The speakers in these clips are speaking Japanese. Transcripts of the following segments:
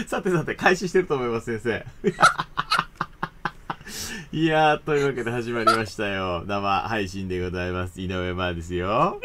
さてさて、開始してると思います、先生。いやー、というわけで始まりましたよ。生配信でございます。井上真央ですよ。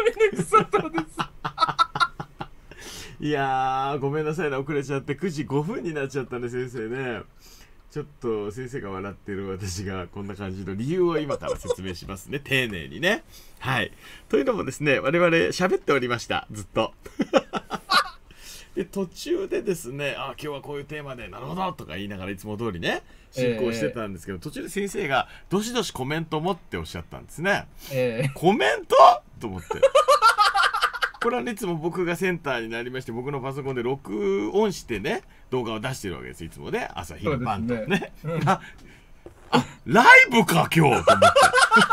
いやー、ごめんなさいね、遅れちゃって9時5分になっちゃったね、先生ね。ちょっと先生が笑ってる私がこんな感じの理由を今から説明しますね。丁寧にね。はい。というのもですね、我々喋っておりました。ずっと。で、途中でですね、あ、今日はこういうテーマで、なるほどとか言いながらいつも通りね、進行してたんですけど、途中で先生が、どしどしコメントもっておっしゃったんですね。コメントと思って。これは、ね、いつも僕がセンターになりまして、僕のパソコンで録音してね、動画を出してるわけです、いつもね。朝昼晩とね。あ、ライブか、今日と思って。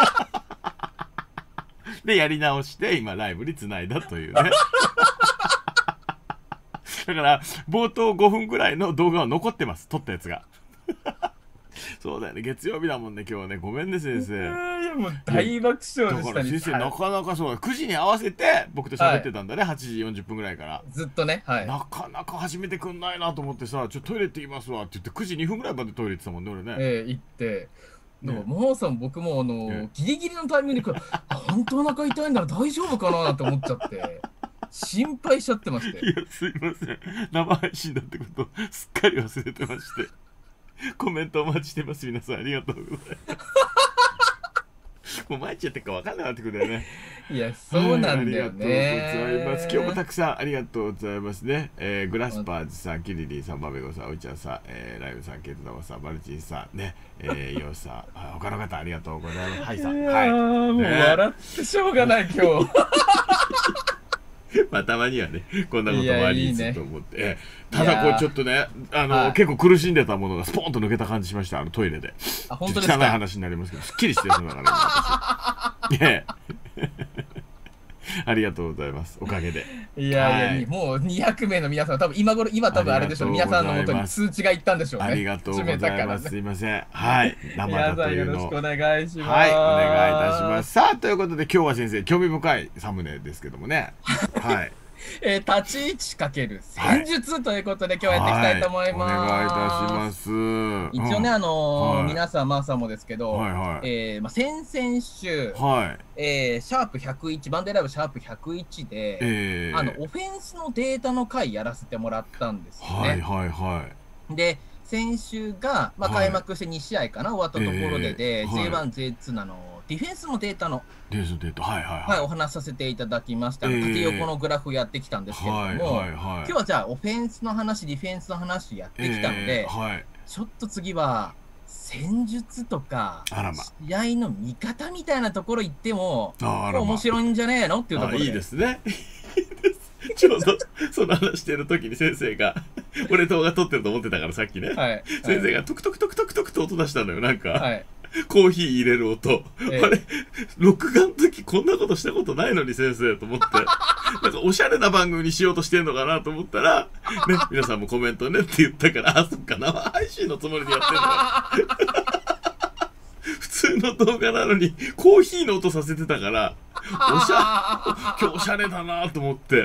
で、やり直して、今、ライブに繋いだというね。だから、冒頭5分くらいの動画は残ってます。撮ったやつが。そうだよね。月曜日だもんね、今日はね。ごめんね、先生。 いや、もう大爆笑でしたね。 だから先生、なかなかそうだ。9時に合わせて僕と喋ってたんだね。8時40分くらいから。 ずっとね。はい。 なかなか始めてくんないなと思ってさ、ちょっとトイレ行ってきますわって言って、9時2分くらいまでトイレ行ってたもんね、俺ね。 行って。でも、真央さん、僕もギリギリのタイミングで、本当お腹痛いんだら大丈夫かなって思っちゃって、心配しちゃってまして。 いや、すいません。生配信だってことすっかり忘れてまして。コメントお待ちしてます。皆さんありがとうございます。もう毎日やってるか分かんなくなってくるよね。 いや、そうなんだよね。 ありがとうございます。今日もたくさんありがとうございますね。グラスパーズさん、キリリンさん、バベゴさん、おいちゃんさん、ライブさん、ケイトダマさん、マルチンさん、ね、イオさん、他の方ありがとうございます。はいさん。はい。 もう笑ってしょうがない、今日。 まあたまにはね、こんなこともありつつと思って。ただこうちょっとね、 はい結構苦しんでたものがスポーンと抜けた感じしました、トイレで。 あ、本当ですか。 汚い話になりますけど、すっきりしてるんだからね、私。ねありがとうございます。おかげで。 いやいや、もう200名の皆さん、多分今多分あれでしょう。皆さんの元に通知がいったんでしょうね。 ありがとうございます。すいません。はい。生だというのを。 よろしくお願いします。 はい。お願いいたします。さあ、ということで今日は先生、興味深いサムネですけどもね。はい。 立ち位置かける戦術ということで、今日やっていきたいと思います。 お願いいたします。 一応ね、皆さん、マーさんもですけど、先々週、シャープ101、バンデーライブシャープ101で、オフェンスのデータの回やらせてもらったんですよね。で、先週が、開幕して2試合かな、終わったところで、J1、J2 のディフェンスのデータの、お話しさせていただきました。縦横のグラフやってきたんですけれども、今日はじゃあ、オフェンスの話、ディフェンスの話やってきたので、ちょっと次は、戦術とか、試合の見方みたいなところ行っても、面白いんじゃねえのっていうところで。 いいですね。ちょうどその話してる時に先生が俺動画撮ってると思ってたからさっきね、先生がトクトクトクトクトクと音出したのよ。なんか、コーヒー入れる音、あれ録画の時こんなことしたことないのに先生と思ってなんかおしゃれな番組にしようとしてんのかなと思ったら、ね、皆さんもコメントねって言ったから、あ、そっか、生配信のつもりでやってんのか普通の動画なのにコーヒーの音させてたから、今日おしゃれだなと思って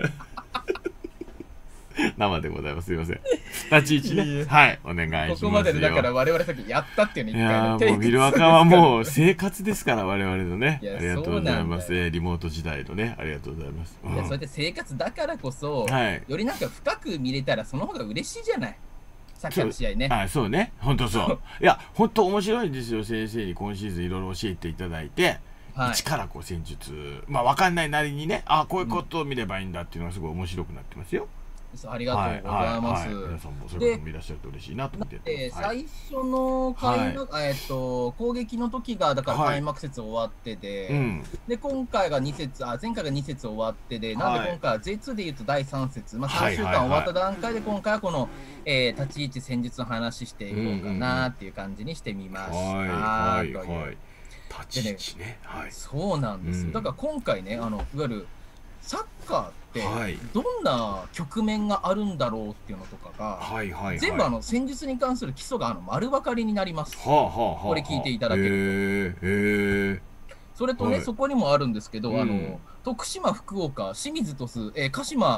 生でございます。すいません。立ち位置ね。はい、お願いしますよ。 ここまででだから我々さっきやったっていうの一回もうビルアカはもう生活ですから我々のね。ありがとうございます。リモート時代のね、ありがとうございます。 いや、そうやって生活だからこそ、よりなんか深く見れたらその方が嬉しいじゃない。さっきの試合ね。 そうね。本当そう。いや、本当面白いんですよ。先生に今シーズンいろいろ教えていただいて。一からこう戦術、分かんないなりにね、こういうことを見ればいいんだっていうのがすごい面白くなってますよ。 ありがとうございます。 皆さんもそういうこともいらっしゃると嬉しいなと思って。 最初の攻撃の時がだから開幕節終わってで、今回が2節、前回が2節終わってで、なので今回は J2 でいうと第3節、3週間終わった段階で今回はこの立ち位置戦術の話していこうかなっていう感じにしてみました。 立ち位置ね。 そうなんですよ。だから今回ね、いわゆるサッカーってどんな局面があるんだろうっていうのとかが全部戦術に関する基礎が丸分かりになります。これ聞いていただけると。それとね、そこにもあるんですけど、徳島、福岡、清水と鹿島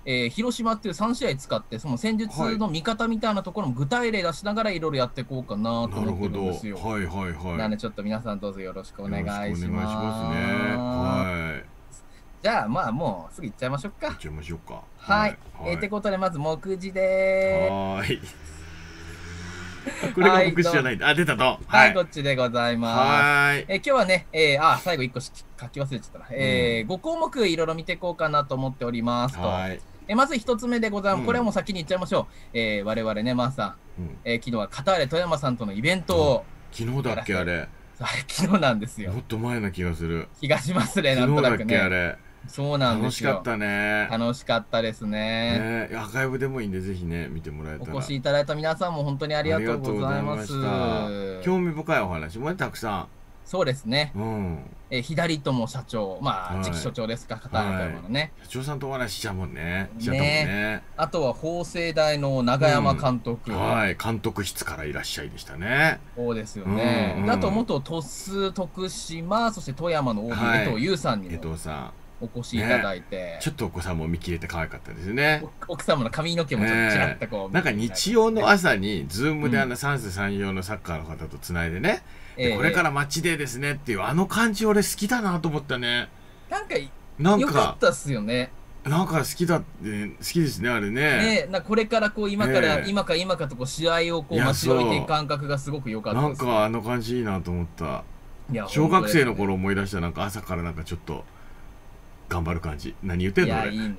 広島っていう3試合使って、その戦術の見方みたいなところも具体例出しながらいろいろやっていこうかなと思ってるんですよ。 はいはいはい。 なのでちょっと皆さんどうぞよろしくお願いします。 お願いしますね。はい。 じゃあまあもうすぐ行っちゃいましょうか。 行っちゃいましょうか。 はい。ってことでまず目次でーす。はい。これが目次じゃないんだ。あ、出たと。 はい、こっちでございます。 はい。 今日はね、最後1個書き忘れちゃったな。5項目いろいろ見ていこうかなと思っておりますと。はい。まず1つ目でございます。これはもう先に言っちゃいましょう。我々ね、マーさん、昨日はカターレ富山さんとのイベントを。 昨日だっけ、あれ。 昨日なんですよ。 もっと前な気がする。 気がしますね、なんとなくね。 昨日だっけ、あれ。 そうなんですよ。 楽しかったね。 楽しかったですね。 アーカイブでもいいんで、ぜひね、見てもらえたら。 お越しいただいた皆さんも本当にありがとうございます。 興味深いお話もたくさん。 そうですね。左友社長、まあ、次期所長ですか、カタール富山のね。 社長さんとお話ししちゃうもんね。 あとは法政大の永山監督。 はい、監督室からいらっしゃいでしたね。 そうですよね。あと、元鳥栖、徳島、そして富山の OB、江藤優さんにも。 江藤さん。 お越しいただいて、 ちょっとお子さんも見切れて可愛かったですね。 奥様の髪の毛もちょっとちらっとこう、 なんか日曜の朝にズームで三世三様のサッカーの方とつないでね、これからマッチデーですねっていうあの感じ俺好きだなと思ったね。 なんか良かったっすよね。 なんか好きですね、あれね。 これからこう今かとこう試合をこう待ち置いていく感覚がすごく良かったです。 なんかあの感じいいなと思った。小学生の頃思い出したなんか朝からなんかちょっと頑張る感じ。何言ってんの俺。いいね。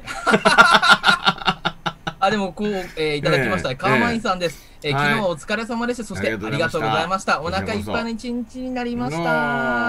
でもこう、いただきました。カーマインさんです。昨日はお疲れ様でした。そしてありがとうございました。お腹いっぱいの一日になりました。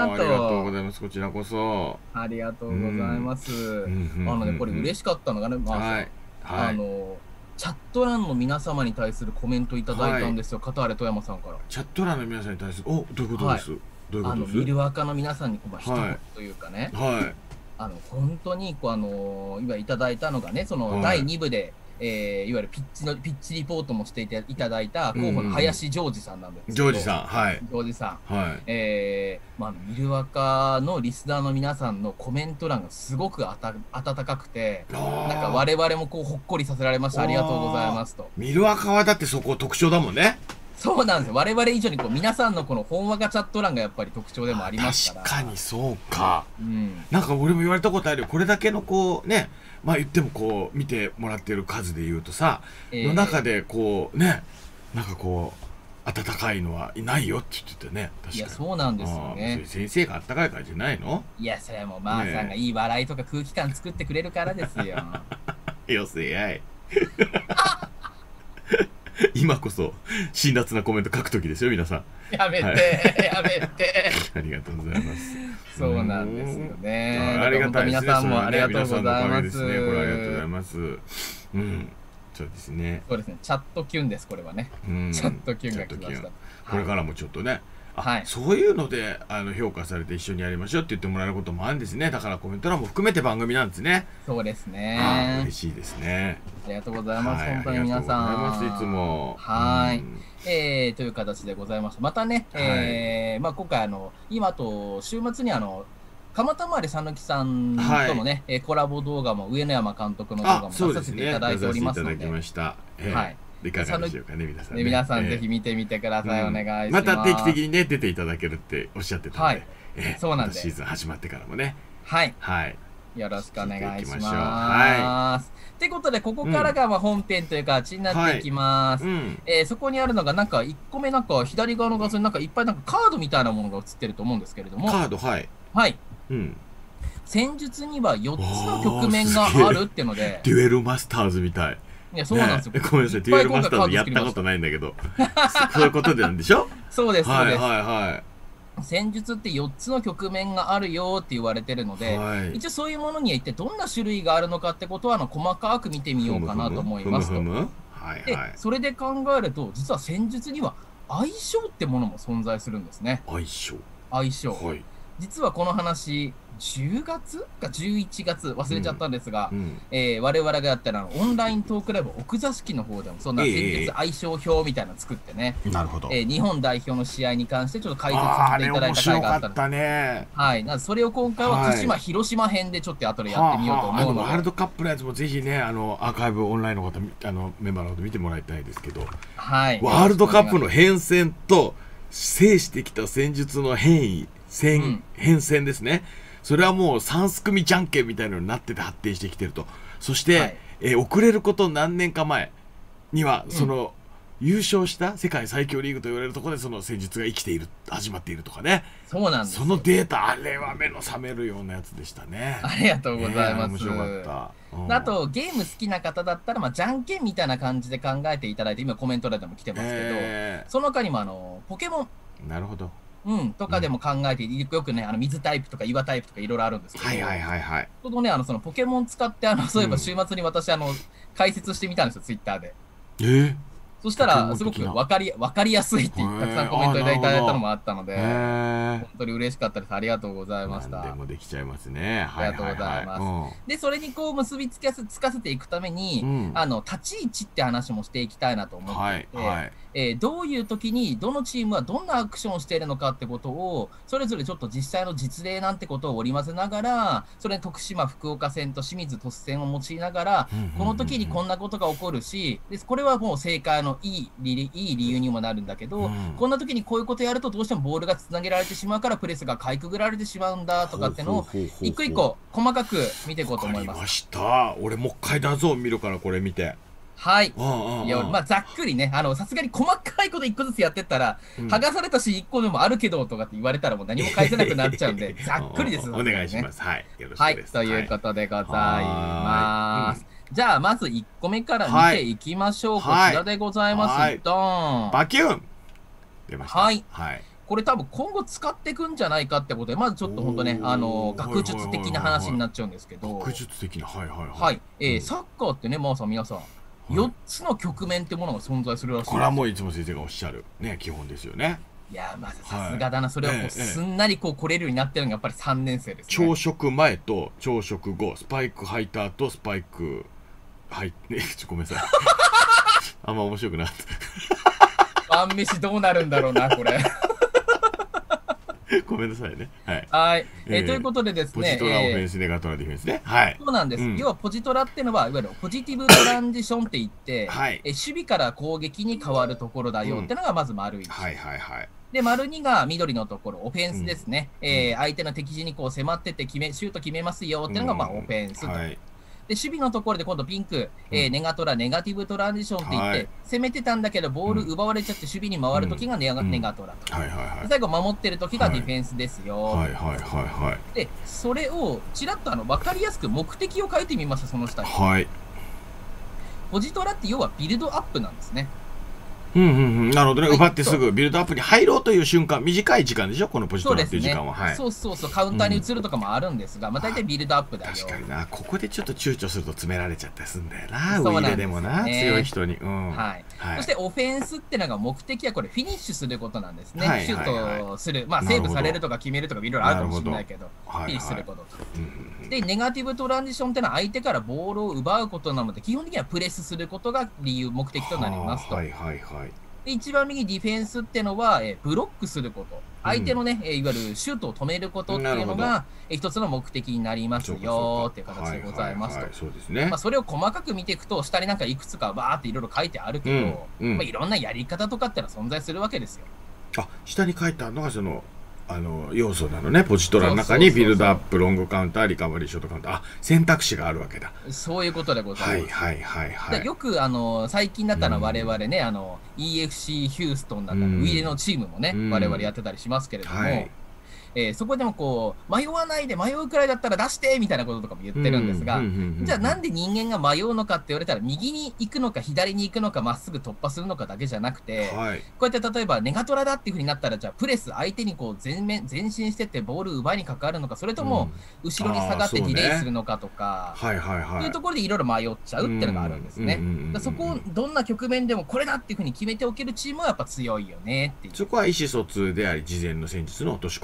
ありがとうございます。こちらこそ。 ありがとうございます。これ嬉しかったのがね、チャット欄の皆様に対するコメントいただいたんですよ。カターレ富山さんから。 チャット欄の皆さんに対する、どういうことです？ ミルワカの皆さんに一言というかね。本当に今いただいたのがね、その第2部で、いわゆるピッチリポートもしていただいた候補の林ジョージさんなんですけど、 ジョージさん、はい。 ジョージさん。ミルワカのリスナーの皆さんのコメント欄がすごく温かくて、なんか我々もこうほっこりさせられました。ありがとうございますと。 ミルワカはだってそこ特徴だもんね。 そうなんですよ。我々以上に皆さんのこのほんわかチャット欄がやっぱり特徴でもありますから。 確かにそうか。なんか俺も言われたことあるよ。これだけのこうね、まあ言ってもこう見てもらってる数で言うとさ、の中でこうね、なんかこう温かいのはいないよって言っててね。確かに。いやそうなんですよね。 先生が温かいからじゃないの？ いやそれはもうマーさんがいい笑いとか空気感作ってくれるからですよ。 よせやい。今こそ辛辣なコメント書くときですよ皆さん。 やめて、やめて。 ありがとうございます。 そうなんですよね。 ありがたいですね。 皆さんもありがとうございます。 これありがとうございます。そうですね。 そうですね。チャットキュンですこれはね。チャットキュンが来ました。 これからもちょっとね。そういうので評価されて一緒にやりましょうって言ってもらえることもあるんですね。だからコメント欄も含めて番組なんですね。 そうですね。 嬉しいですね。 ありがとうございます。本当に皆さん。 ありがとうございます。いつも。 はい。という形でございました。またね、今回今と週末に蒲田まりさぬきさんとのね、コラボ動画も上野山監督の動画も出させていただいておりますので。はい。 いかがでしょうかね、皆さん。 皆さんぜひ見てみてください。お願いします。また定期的にね、出ていただけるっておっしゃってたので、 そうなんです。 シーズン始まってからもね。 はい。 はい。 よろしくお願いします。ということで、ここからが本編という形になっていきます。そこにあるのが、なんか1個目、なんか左側の画像になんかいっぱいなんかカードみたいなものが映ってると思うんですけれども。 カード、はい。 はい。戦術には4つの局面があるっていうので。 デュエルマスターズみたい。 いや、そうなんですよ。 ごめんなさい、デュエルマスターズやったことないんだけど。そういうことなんでしょ？ そうです、そうです。 はいはいはい。 戦術って4つの局面があるよって言われてるので、一応そういうものには一体どんな種類があるのかってことは細かく見てみようかなと思いますと。で、それで考えると、実は戦術には相性ってものも存在するんですね。 相性。 相性。 実はこの話、10月か11月忘れちゃったんですが、我々がやったらオンライントークライブ奥座敷の方でもそんな戦術相性表みたいなの作ってね、 なるほど、 日本代表の試合に関してちょっと解説させていただいた回があったので、はい、それを今回は福島、広島編でちょっと後でやってみようと思うので、 ワールドカップのやつもぜひね、アーカイブオンラインの方メンバーの方見てもらいたいですけど、 はい、 ワールドカップの変遷と制してきた戦術の変遷ですね。それはもう3すくみじゃんけんみたいなのになってて発展してきてると。そして、遅れること何年か前にはその、優勝した世界最強リーグと言われるところでその戦術が生きている、始まっているとかね。 そうなんです。 そのデータ、あれは目の覚めるようなやつでしたね。 ありがとうございます。 面白かった。 あとゲーム好きな方だったら、じゃんけんみたいな感じで考えていただいて、今コメント欄でも来てますけど、その他にもポケモン、 なるほど、 とかでも考えて、よくね、水タイプとか岩タイプとかいろいろあるんですけど、ちょうどね、そのポケモン使って、そういえば週末に私、解説してみたんですよ、ツイッターで。そしたら、すごく分かりやすいってたくさんコメントいただいたのもあったので、本当に嬉しかったです。ありがとうございました。 でもできちゃいますね。 ありがとうございます。で、それにこう結びつかせていくために、立ち位置って話もしていきたいなと思っていて、どういう時にどのチームはどんなアクションをしているのかってことを、それぞれちょっと実際の実例なんてことを織り交ぜながら、それに徳島、福岡戦と清水鳥栖戦を用いながら、この時にこんなことが起こるし、これはもう正解のいい理由にもなるんだけど、こんな時にこういうことやるとどうしてもボールがつなげられてしまうからプレスがかいくぐられてしまうんだとかってのを一個一個細かく見ていこうと思います。わかりました。俺もう一回だぞ見るからこれ見て。 はい。いや、ざっくりね、さすがに細かいこと一個ずつやってったら、剥がされたし一個でもあるけどとかって言われたらもう何も返せなくなっちゃうんで、ざっくりです。 お願いします。はい。よろしくです。 はい。ということでございます。じゃあ、まず1個目から見ていきましょう。こちらでございます。ドーン。 バキュン出ました。 はい。これ多分今後使っていくんじゃないかってことで、まずちょっと本当ね、学術的な話になっちゃうんですけど。 学術的な、はい。 サッカーってね、マーさん、皆さん、4つの局面ってものが存在するらしいです。 これはもういつも先生がおっしゃる、ね、基本ですよね。 いや、さすがだな。それをすんなり来れるようになってるのがやっぱり3年生ですね。 朝食前と朝食後、スパイク履いた後、スパイクはい、ごめんなさい。あんま面白くなかった。 晩飯どうなるんだろうな、これ。 ごめんなさいね。 はい。ということでですね。 ポジトラオフェンス、ネガトラディフェンスね。はい。 そうなんです。要はポジトラっていうのは、いわゆるポジティブトランジションって言って、守備から攻撃に変わるところだよっていうのがまず丸1。で、丸2が緑のところ、オフェンスですね。相手の敵陣にこう迫ってってシュート決めますよっていうのがオフェンスと。で、守備のところで今度ピンク、ネガトラ、ネガティブトランジションって言って、攻めてたんだけど、ボール奪われちゃって守備に回るときがネガトラと。最後、守ってるときがディフェンスですよ。で、それをちらっと分かりやすく目的を書いてみました、その下に。ポジトラって要はビルドアップなんですね。 なるほどね。奪ってすぐビルドアップに入ろうという瞬間、短い時間でしょ、このポジトラっていう時間は。 カウンターに移るとかもあるんですが、大体ビルドアップだよ。 確かにな、ここでちょっと躊躇すると詰められちゃったりするんだよな、ウィーレでもな、強い人に。 そしてオフェンスってのが目的はこれフィニッシュすることなんですね。シュートする、セーブされるとか決めるとかいろいろあるかもしれないけど、フィニッシュすることと。で、ネガティブトランジションってのは相手からボールを奪うことなので、基本的にはプレスすることが目的となりますと。で、一番右ディフェンスってのは、ブロックすること。相手のね、いわゆるシュートを止めることっていうのが、一つの目的になりますよっていう形でございますと。それを細かく見ていくと、下になんかいくつかバーっていろいろ書いてあるけど、いろんなやり方とかってのは存在するわけですよ。 あ、下に書いてあるのがその要素なのね。ポジトラの中にビルドアップ、ロングカウンター、リカバリーショートカウンター、選択肢があるわけだ。 そういうことでございます。よく最近だったら我々ね、EFC ヒューストンだったらウィーレのチームもね、我々やってたりしますけれども、そこでもこう迷わないで、迷うくらいだったら出してみたいなこととかも言ってるんですが、じゃあなんで人間が迷うのかって言われたら、右に行くのか左に行くのかまっすぐ突破するのかだけじゃなくて、こうやって例えばネガトラだっていうふうになったら、じゃあプレス相手にこう前進してってボール奪いにかかるのか、それとも後ろに下がってディレイするのかとか、というところでいろいろ迷っちゃうっていうのがあるんですね。そこをどんな局面でもこれだっていうふうに決めておけるチームはやっぱ強いよねっていう。 そこは意思疎通であり、事前の戦術の落とし込みということ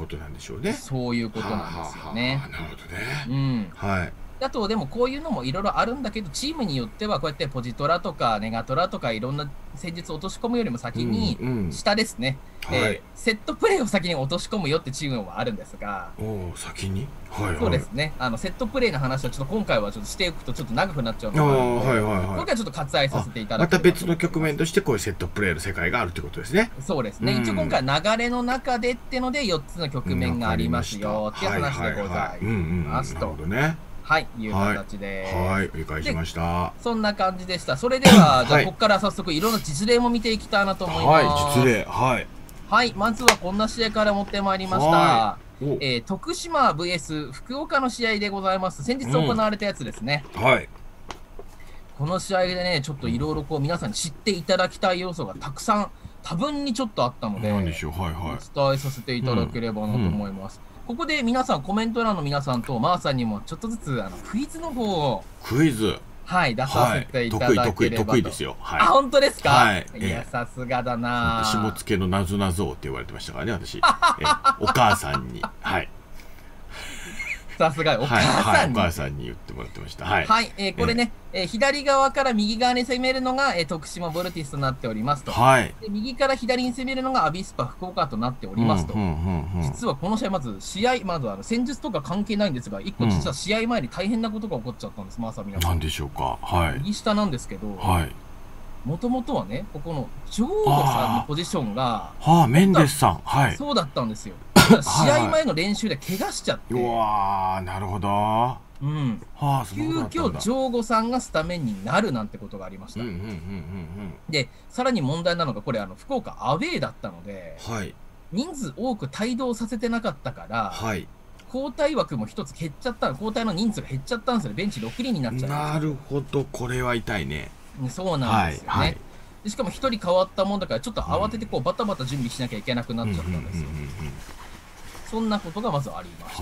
ことなんでしょうね。 そういうことなんですよね。 なるほどね。はい。 あと、でもこういうのもいろいろあるんだけど、チームによってはこうやってポジトラとかネガトラとかいろんな戦術を落とし込むよりも先に、下ですね、セットプレーを先に落とし込むよってチームはあるんですが、 先に、 そうですね、セットプレーの話はちょっと今回はちょっとしていくとちょっと長くなっちゃうので、今回ちょっと割愛させていただく。 また別の局面としてこういうセットプレーの世界があるということですね。 そうですね、一応今回流れの中でってので4つの局面がありますよっていう話でございますと。はい、いう形で。 はい、理解しました。 そんな感じでした。それでは、じゃあ、ここから早速いろんな実例も見ていきたいなと思います。 はい、実例。はい。 はい、まずはこんな試合から持ってまいりました。徳島 VS 福岡の試合でございます。先日行われたやつですね。 はい。 この試合でね、ちょっといろいろこう皆さんに知っていただきたい要素がたくさん、多分にちょっとあったので、お伝えさせていただければなと思います。ここで皆さん、コメント欄の皆さんとマーさんにもちょっとずつクイズの方を。 クイズはい、出させていただければと。 得意ですよ。 あ、本当ですか。はい。いや、さすがだな。 下付けのなぞなぞって言われてましたからね、私。お母さんに。はい。 さすがお母さんに言ってもらってました。 はい、これね、左側から右側に攻めるのが徳島ボルティスとなっておりますと。 はい。 右から左に攻めるのがアビスパ福岡となっておりますと。実はこの試合まず戦術とか関係ないんですが、一個実は試合前に大変なことが起こっちゃったんです。まさみなさん。 なんでしょうか。はい。 右下なんですけど。 はい。 もともとはね、ここのジョーゴさんのポジションが。 メンデスさん。はい。 そうだったんですよ。試合前の練習で怪我しちゃって。 うわー、なるほど。 急遽ジョーゴさんがスタメンになるなんてことがありました。で、さらに問題なのが、これ福岡アウェーだったので、人数多く帯同させてなかったから、交代枠も一つ減っちゃった、交代の人数が減っちゃったんですよね。ベンチ6人になっちゃった。 なるほど、これは痛いね。 そうなんですよね。しかも1人変わったもんだから、ちょっと慌ててこうバタバタ準備しなきゃいけなくなっちゃったんですよ。そんなことがまずありました。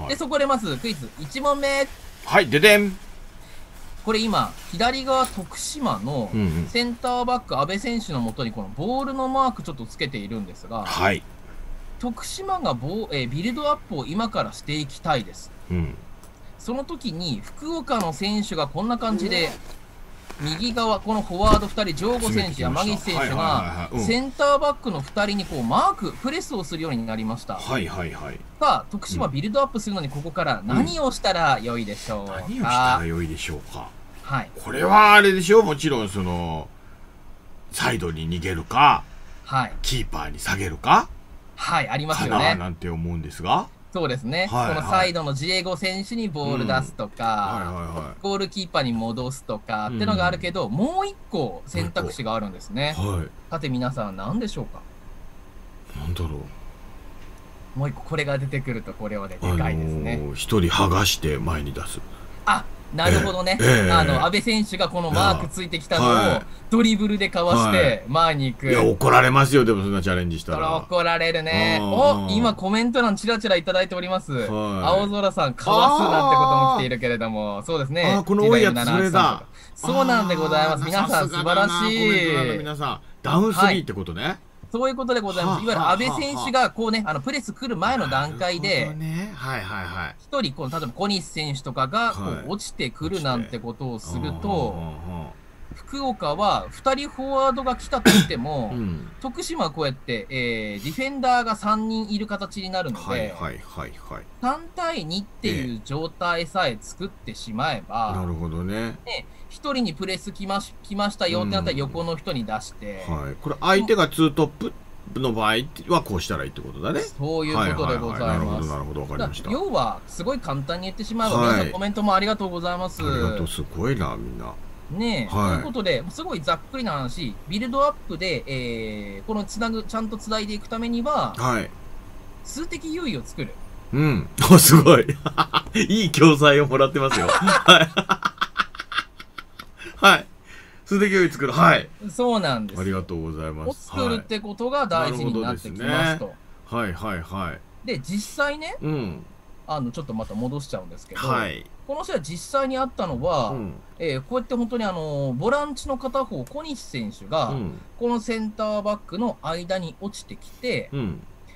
で、そこでまずクイズ1問目。 はい、ででん。 これ今、左側徳島のセンターバック阿部選手のもとにこのボールのマークちょっとつけているんですが、徳島がビルドアップを今からしていきたいです。その時に福岡の選手がこんな感じで、右側、このフォワード2人、ジョーゴ選手、山岸選手が、センターバックの2人にこうマーク、プレスをするようになりました。徳島ビルドアップするのに、ここから何をしたら良いでしょうか。 何をしたら良いでしょうか。 はい。 これはあれでしょう、もちろん、サイドに逃げるか、キーパーに下げるか。 はい、ありますよね。 なんて思うんですが。 そうですね、このサイドのジエゴ選手にボール出すとか、ゴールキーパーに戻すとかってのがあるけど、もう一個選択肢があるんですね。さて皆さん何でしょうか。 なんだろう。もう一個これが出てくるとこれはでかいですね。 一人剥がして前に出す。 あ、なるほどね。阿部選手がこのマークついてきたのをドリブルでかわして前に行く。 いや、怒られますよ、でもそんなチャレンジしたら。 怒られるね。今コメント欄ちらちらいただいております。青空さん、かわすなんてことも来ているけれども、そうですね。 この多いやつ、それだ。 そうなんでございます。皆さん素晴らしい。 皆さん、ダウンスリーってことね。 そういうことでございます。いわゆる阿部選手がこうね、プレス来る前の段階で、一人、例えば小西選手とかがこう落ちてくるなんてことをすると、福岡は2人フォワードが来たとしても、徳島はこうやって、ディフェンダーが3人いる形になるので、3対2っていう状態さえ作ってしまえば、 なるほどね。 1人にプレス来ましたよってなったら横の人に出して、 これ相手が2トップの場合はこうしたらいいってことだね。 そういうことでございます。 なるほど、わかりました。 要はすごい簡単に言ってしまえば、皆さんコメントもありがとうございます。 ありがとう、すごいな、みんな。 ねえ、ということで、すごいざっくりな話、ビルドアップで、このちゃんとつないでいくためには、数的優位を作る。 すごい。いい教材をもらってますよ。数的優位作る。 そうなんです。 ありがとうございます。 作るってことが大事になってきますと。で、実際ね、ちょっとまた戻しちゃうんですけど、この試合実際にあったのは、こうやって本当にボランチの片方、小西選手が、このセンターバックの間に落ちてきて、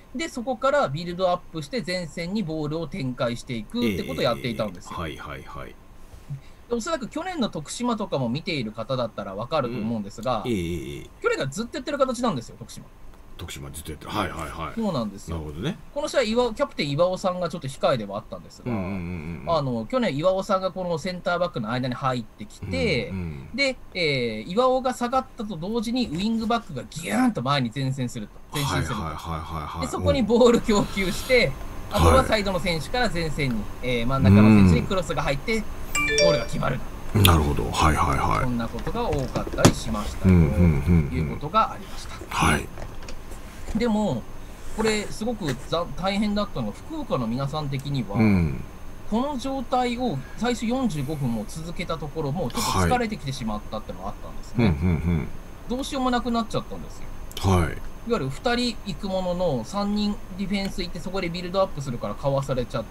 で、そこからビルドアップして前線にボールを展開していくってことをやっていたんですよ。 はいはいはい。 おそらく去年の徳島とかも見ている方だったら分かると思うんですが、去年からずっとやってる形なんですよ、徳島。 徳島ずっとやってる。はいはいはい。 そうなんですよ。 なるほどね。 この試合、キャプテン岩尾さんがちょっと控えではあったんですが、去年岩尾さんがこのセンターバックの間に入ってきて、で、岩尾が下がったと同時にウィングバックがギューンと前に前進すると。で、そこにボール供給して、あとはサイドの選手から前線に、真ん中の選手にクロスが入って、ゴールが決まる。 なるほど。はいはいはい。 そんなことが多かったりしましたということがありました。 はい。 でも、これ、すごく大変だったのが、福岡の皆さん的には、この状態を最初45分も続けたところも、ちょっと疲れてきてしまったってのがあったんですね。どうしようもなくなっちゃったんですよ。 はい。 いわゆる2人行くものの3人ディフェンス行って、そこでビルドアップするからかわされちゃって、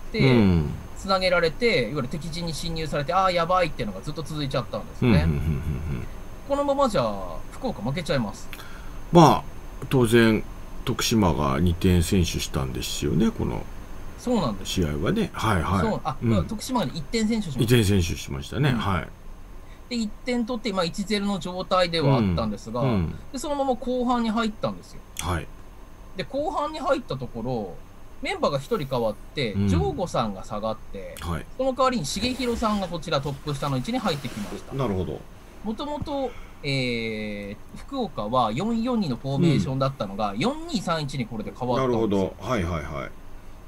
つなげられて、いわゆる敵陣に侵入されて、ああ、やばいっていうのがずっと続いちゃったんですね。このままじゃ、福岡負けちゃいます。 まあ、当然、徳島が2点先取したんですよね、この試合はね。はいはい。 徳島が1点先取しました。 1点先取しましたね。はい。 で、1点取って、1-0の状態ではあったんですが、でそのまま後半に入ったんですよ。 はい。 で、後半に入ったところ、メンバーが1人変わって、城吾さんが下がって、その代わりに重弘さんがこちらトップ下の位置に入ってきました。 なるほど。 もともと、福岡は4-4-2のフォーメーションだったのが、4-2-3-1にこれで変わったんですよ。 なるほど。はいはいはい。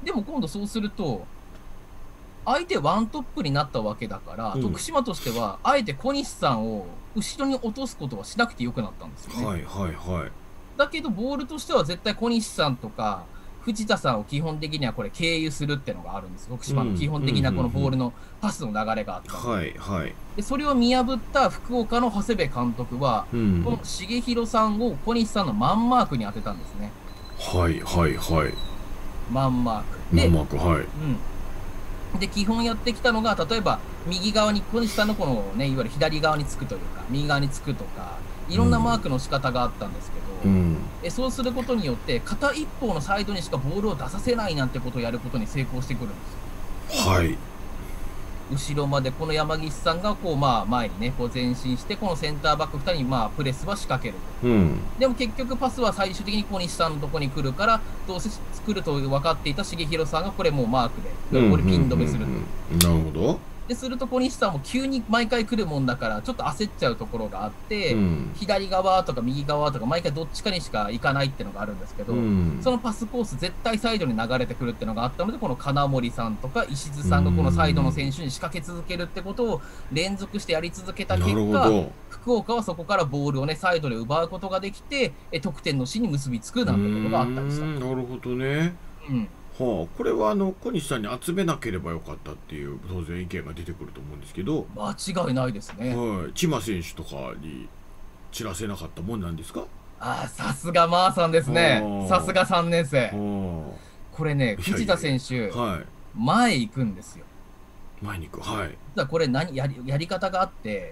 でも今度そうすると、相手ワントップになったわけだから、徳島としては、あえて小西さんを後ろに落とすことはしなくてよくなったんですよね。 はいはいはい。 だけど、ボールとしては絶対小西さんとか、藤田さんを基本的にはこれ経由するってのがあるんです。徳島の基本的なこのボールのパスの流れがあった。 はいはい。 で、それを見破った福岡の長谷部監督は、この重弘さんを小西さんのマンマークに当てたんですね。 はいはいはい。 マンマーク。 マンマーク、はい。 で、基本やってきたのが、例えば、右側に、小西さんのこのね、いわゆる左側につくというか、右側につくとか、いろんなマークの仕方があったんですけど、そうすることによって、片一方のサイドにしかボールを出させないなんてことをやることに成功してくるんですよ。 はい。 後ろまで、この山岸さんが、こう、前にね、こう前進して、このセンターバック2人に、プレスは仕掛ける。でも結局、パスは最終的に小西さんのところに来るから、どうせ作ると分かっていた重弘さんが、これもうマークで、これピン止めすると。なるほど。 ですると小西さんも急に毎回来るもんだからちょっと焦っちゃうところがあって、左側とか右側とか毎回どっちかにしか行かないっていうのがあるんですけど、そのパスコース絶対サイドに流れてくるっていうのがあったので、この金森さんとか石津さんがこのサイドの選手に仕掛け続けるってことを連続してやり続けた結果、福岡はそこからボールをねサイドで奪うことができて得点のシーンに結びつくなんてことがあったりした。 なるほどね。はあ、これは小西さんに集めなければよかったっていう当然意見が出てくると思うんですけど、 間違いないですね。 はい、千葉選手とかに散らせなかったもんなんですか？ さすがマーさんですね。さすが3年生。これね、藤田選手、前行くんですよ。 前に行く。はい。 これやり方があって、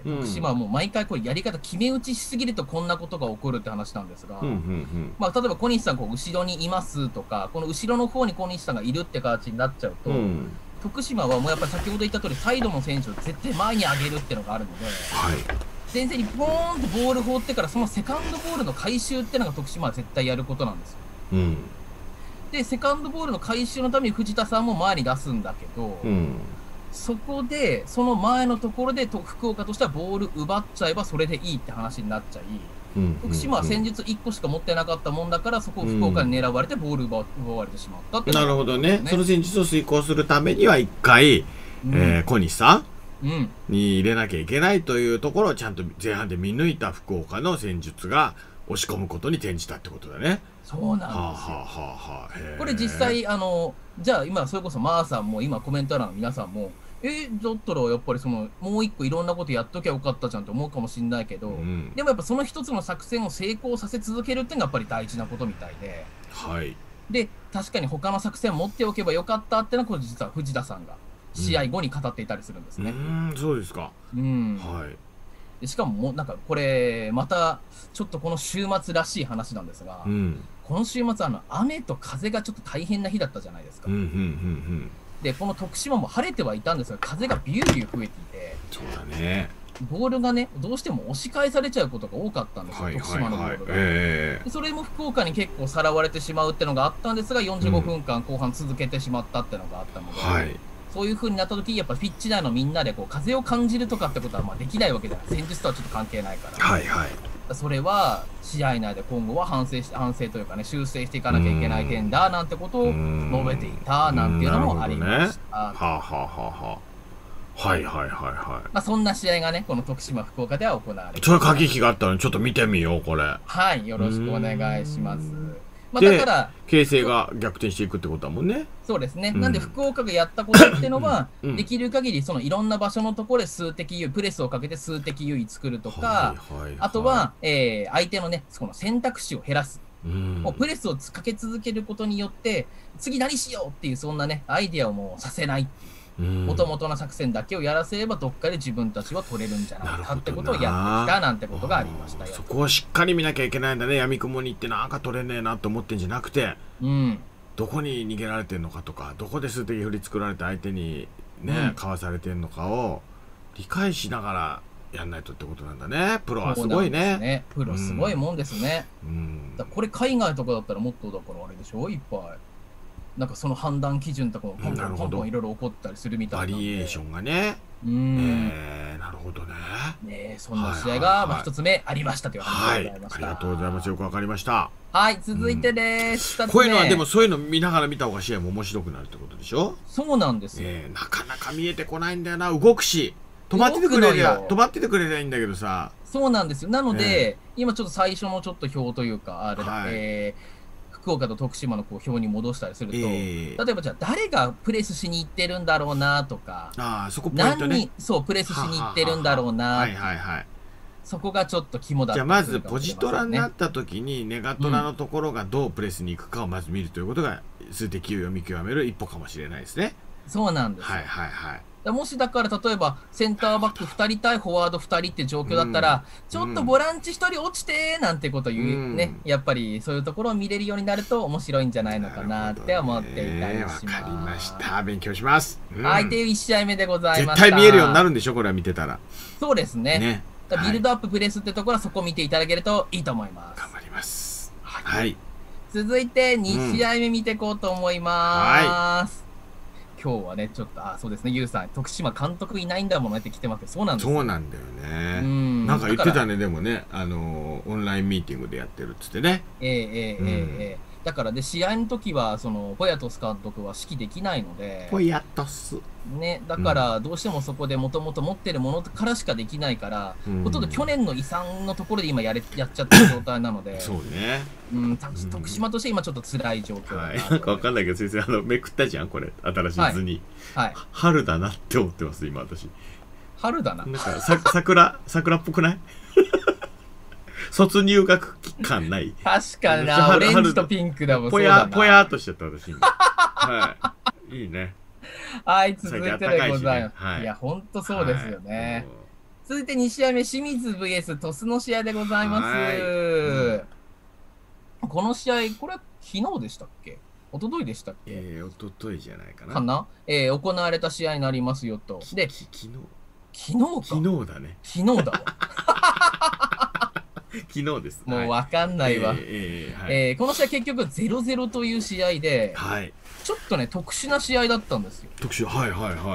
徳島はもう毎回これやり方決め打ちしすぎるとこんなことが起こるって話なんですが、例えば小西さん後ろにいますとか、この後ろの方に小西さんがいるって形になっちゃうと、徳島はもうやっぱり先ほど言った通りサイドの選手を絶対前に上げるっていうのがあるので、前線にポーンとボール放ってからそのセカンドボールの回収っていうのが徳島は絶対やることなんですよ。で、セカンドボールの回収のために藤田さんも前に出すんだけど、そこで、その前のところで福岡としてはボール奪っちゃえばそれでいいって話になっちゃい、徳島は戦術1個しか持ってなかったもんだから、そこを福岡に狙われてボール奪われてしまったって、 なるほどね。その戦術を遂行するためには1回、小西さんに入れなきゃいけないというところをちゃんと前半で見抜いた福岡の戦術が押し込むことに転じたってことだね。 そうなんですよ。これ実際じゃあ今それこそマーさんも今コメント欄の皆さんもだったらやっぱりもう一個いろんなことやっときゃよかったじゃんと思うかもしれないけど、でもやっぱその一つの作戦を成功させ続けるっていうのがやっぱり大事なことみたいで、で確かに他の作戦を持っておけばよかったっていうのは実は藤田さんが試合後に語っていたりするんですね。 そうですか。しかもなんかこれまたちょっとこの週末らしい話なんですが、 今週末雨と風がちょっと大変な日だったじゃないですか。で、この徳島も晴れてはいたんですが、風がビュービュー吹いていて、 そうだね。 ボールがね、どうしても押し返されちゃうことが多かったんですよ、徳島のボールが。でそれも福岡に結構さらわれてしまうってのがあったんですが、45分間後半続けてしまったってのがあったので、そういう風になった時、やっぱピッチ内のみんなでこう風を感じるとかってことはまあできないわけじゃない。戦術とはちょっと関係ないから。それは試合内で今後は反省というかね、修正していかなきゃいけない点だなんてことを述べていたなんていうのもありました。そんな試合がね、この徳島、福岡では行われて、 それ駆け引きがあったので、ちょっと見てみよう、これ。 はい、よろしくお願いします。だから、形勢が逆転していくってことだもんね。 そうですね。なんで、福岡がやったことっていうのは、できる限り、そのいろんな場所のところで数的優位、プレスをかけて数的優位作るとか、あとは、相手のね、その選択肢を減らす。もうプレスをかけ続けることによって、次何しようっていう、そんなね、アイディアをもうさせないっていう。もともとの作戦だけをやらせればどっかで自分たちは取れるんじゃないかってことをやってきたなんてことがありましたよ。 そこをしっかり見なきゃいけないんだね。闇雲に行ってなんか取れねえなと思ってんじゃなくて、どこに逃げられてんのかとか、どこで数的不利作られて相手にね、かわされてんのかを理解しながらやんないとってことなんだね。プロはすごいね。 プロすごいもんですね。これ海外とかだったらもっとだからあれでしょ、いっぱい。なんかその判断基準とかもポンポンいろいろ起こったりするみたいな。 バリエーションがね。なるほどね。 そんな試合が一つ目ありましたという話でございました。 ありがとうございます。よくわかりました。 はい、続いてです。 こういうのはでもそういうの見ながら見た方が試合も面白くなるってことでしょ。 そうなんですよ。 なかなか見えてこないんだよな。動くし。止まっててくれりゃいいんだけどさ。 そうなんですよ。なので、今ちょっと最初のちょっと表というか、あれだ、福岡と徳島のこう表に戻したりすると、例えばじゃあ誰がプレスしに行ってるんだろうなとか、 そこポイントね。 そうプレスしに行ってるんだろうな、そこがちょっと肝だった。 じゃあまずポジトラになった時にネガトラのところがどうプレスに行くかをまず見るということが数的優位を見極める一歩かもしれないですね。 そうなんですよ。もしだから例えばセンターバック2人対フォワード2人って状況だったら、ちょっとボランチ1人落ちてなんてこと言うね、やっぱりそういうところを見れるようになると面白いんじゃないのかなって思っていたりします。 わかりました。勉強します。 はい、っていう1試合目でございました。 絶対見えるようになるんでしょ、これは見てたら。 そうですね。ビルドアッププレスってところはそこを見ていただけるといいと思います。 頑張ります。はい。 続いて2試合目見ていこうと思います。今日はね、ちょっと、そうですね、ゆうさん、徳島監督いないんだもんねって来てますけど、そうなんですよ。 そうなんだよね。なんか言ってたね、でもね、オンラインミーティングでやってるっつってね。 だからで、試合の時は、ポヤトス監督は指揮できないので、 ポヤトス。 ね、だから、どうしてもそこでもともと持ってるものからしかできないから、ほとんど去年の遺産のところで今やっちゃってる状態なので、 そうね。 徳島として今ちょっと辛い状況だな。 なんかわかんないけど、先生、めくったじゃん、これ、新しい図に。春だなって思ってます、今、私。 春だな。 なんか、桜っぽくない卒入学期間ない。 確かにな、オレンジとピンクだもん。 ぽやーっとしちゃった、私今。はい。いいね。 はい、続いてでございます。いや、ほんとそうですよね。続いて2試合目、清水 VS 鳥栖の試合でございます。この試合、これ昨日でしたっけ？一昨日でしたっけ？ 一昨日じゃないかな。 かな？行われた試合になりますよと。で、昨日か。 昨日だね。 昨日だわ。 昨日です。 もうわかんないわ。この試合結局 0-0 という試合で、ちょっとね、特殊な試合だったんですよ。 特殊、はい。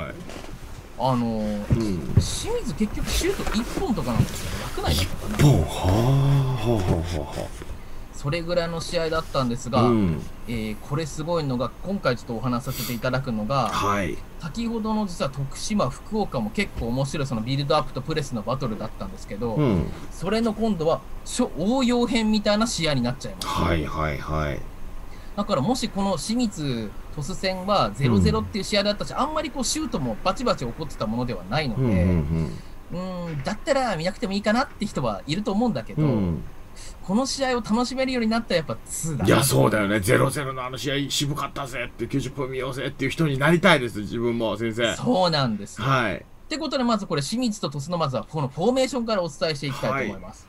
清水結局シュート1本とかなんですよ。楽ないですかね。 1本、 それぐらいの試合だったんですが、これすごいのが、今回ちょっとお話しさせていただくのが、先ほどの実は徳島、福岡も結構面白いそのビルドアップとプレスのバトルだったんですけど、それの今度は応用編みたいな試合になっちゃいました。だからもしこの清水鳥栖戦は 0-0 っていう試合だったし、あんまりこうシュートもバチバチ起こってたものではないので、だったら見なくてもいいかなって人はいると思うんだけど、この試合を楽しめるようになったらやっぱ2だな。 いや、そうだよね。0-0 のあの試合渋かったぜって90分見ようぜっていう人になりたいです、自分も先生。 そうなんですよ。ってことでまずこれ清水と鳥栖のまずはこのフォーメーションからお伝えしていきたいと思います。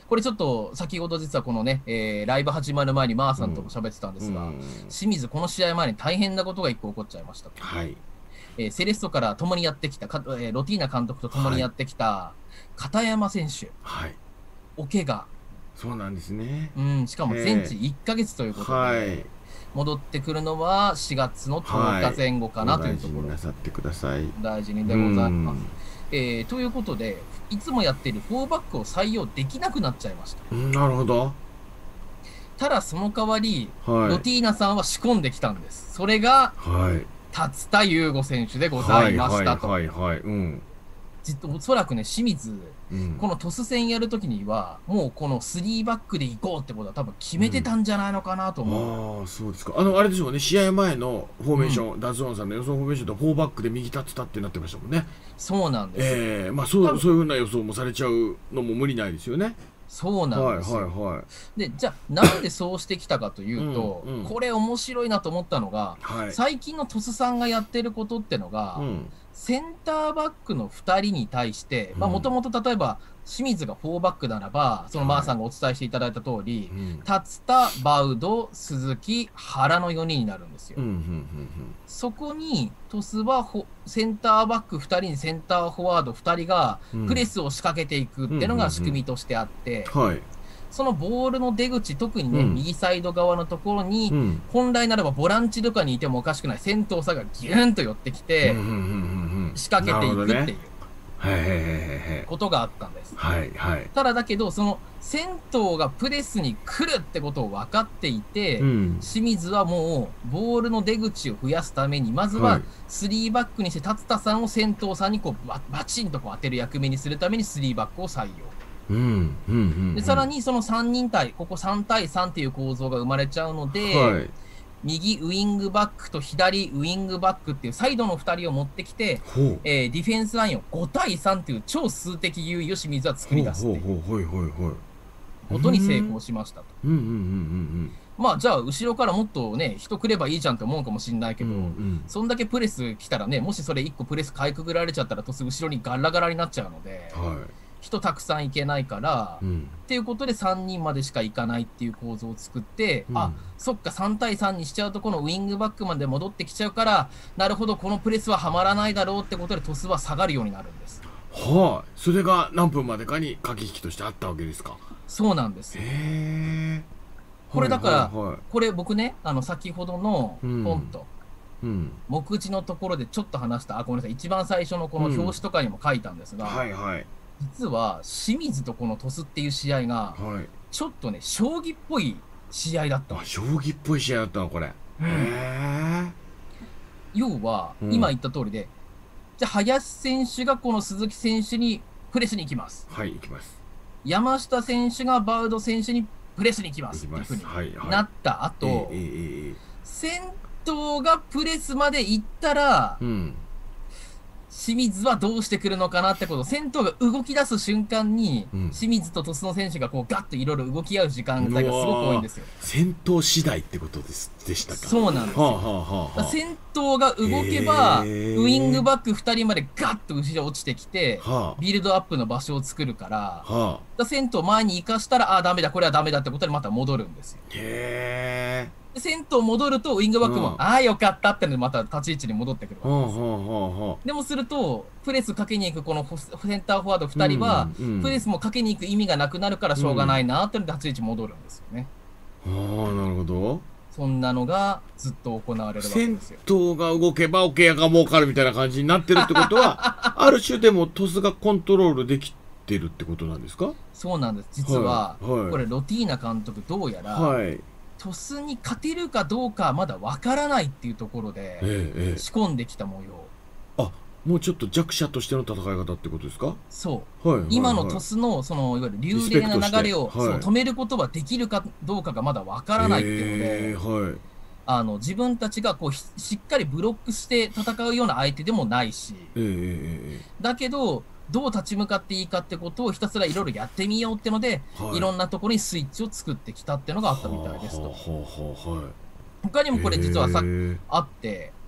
これちょっと先ほど実はこのね、ライブ始まる前にマーさんとも喋ってたんですが、清水この試合前に大変なことが一個起こっちゃいました。 はい。 セレッソから共にやってきた、ロティーナ監督と共にやってきた片山選手、 はい、 お怪我。 そうなんですね。 しかも全治1ヶ月ということで、はい、戻ってくるのは4月の10日前後かなというところ。 大事になさってください。 大事にでございます。ということで、いつもやっている4バックを採用できなくなっちゃいました。 なるほど。 ただその代わり、ロティーナさんは仕込んできたんです。それが、達田優吾選手でございましたと。おそらくね、清水、このトス戦やるときには、もうこの3バックでいこうってことは多分決めてたんじゃないのかなと思う。 ああ、そうですか。あれでしょうね、試合前のフォーメーション、ダズオンさんの予想フォーメーションと4バックで右立つたってなってましたもんね。 そうなんです。 まあそういうふうな予想もされちゃうのも無理ないですよね。 そうなんですよ。で、じゃあ、なんでそうしてきたかというと、これ面白いなと思ったのが、最近のトスさんがやってることってのが、センターバックの2人に対して、もともと例えば、清水が4バックならば、そのマーさんがお伝えしていただいた通り、達田、バウド、鈴木、原の4人になるんですよ。そこに、トスはセンターバック2人にセンターフォワード2人がプレスを仕掛けていくっていうのが仕組みとしてあって、そのボールの出口、特にね、右サイド側のところに、本来ならばボランチとかにいてもおかしくない銭湯さがギューンと寄ってきて、仕掛けていくっていうことがあったんです。ただだけど、その銭湯がプレスに来るってことを分かっていて、清水はもうボールの出口を増やすために、まずは3バックにして達田さんを銭湯さんにこうバチンとこう当てる役目にするために3バックを採用。でさらにその3人対、ここ3対3っていう構造が生まれちゃうので、右ウイングバックと左ウイングバックっていうサイドの2人を持ってきて、ディフェンスラインを5対3っていう超数的優位を清水は作り出すっていうことに成功しましたと。まあじゃあ後ろからもっとね人来ればいいじゃんって思うかもしれないけど、そんだけプレス来たらね、もしそれ1個プレスかいくぐられちゃったらとすぐ後ろにガラガラになっちゃうので。人たくさん行けないから、っていうことで3人までしか行かないっていう構造を作って、そっか3対3にしちゃうとこのウイングバックまで戻ってきちゃうから、なるほどこのプレスははまらないだろうってことでトスは下がるようになるんです。 それが何分までかに駆け引きとしてあったわけですか。 そうなんですよ。これだから、これ僕ね、先ほどのポンと、目次のところでちょっと話した、ごめんなさい、一番最初のこの表紙とかにも書いたんですが、実は清水とこの鳥栖っていう試合が、ちょっとね、将棋っぽい試合だった。 将棋っぽい試合だったの、これ。 要は、今言った通りで、じゃあ、林選手がこの鈴木選手にプレスに行きます。 行きます。 山下選手がバウド選手にプレスに行きます。っていうふうになった後、先頭がプレスまで行ったら、清水はどうしてくるのかなってこと、先頭が動き出す瞬間に、清水と鳥栖の選手がこうガッといろいろ動き合う時間帯がすごく多いんですよ。 先頭次第ってことでしたか。 そうなんですよ。先頭が動けば、ウイングバック2人までガッと後ろ落ちてきて、ビルドアップの場所を作るから、先頭前に行かしたら、ダメだ、これはダメだってことでまた戻るんですよ。先頭戻るとウイングバックも、よかったってのでまた立ち位置に戻ってくるわけですよ。でもすると、プレスかけに行くこのセンターフォワード2人は、プレスもかけに行く意味がなくなるからしょうがないなってので立ち位置戻るんですよね。 なるほど。 そんなのがずっと行われるわけですよ。 先頭が動けばおけやが儲かるみたいな感じになってるってことは、ある種でもトスがコントロールできてるってことなんですか？ そうなんです。実は、これロティーナ監督どうやら、トスに勝てるかどうかまだわからないっていうところで仕込んできた模様。 もうちょっと弱者としての戦い方ってことですか？ そう。今のトスのそのいわゆる流麗な流れを止めることはできるかどうかがまだわからないっていうので、自分たちがこうしっかりブロックして戦うような相手でもないし、だけどどう立ち向かっていいかってことをひたすらいろいろやってみようってので、いろんなところにスイッチを作ってきたっていうのがあったみたいですと。他にもこれ実はあって、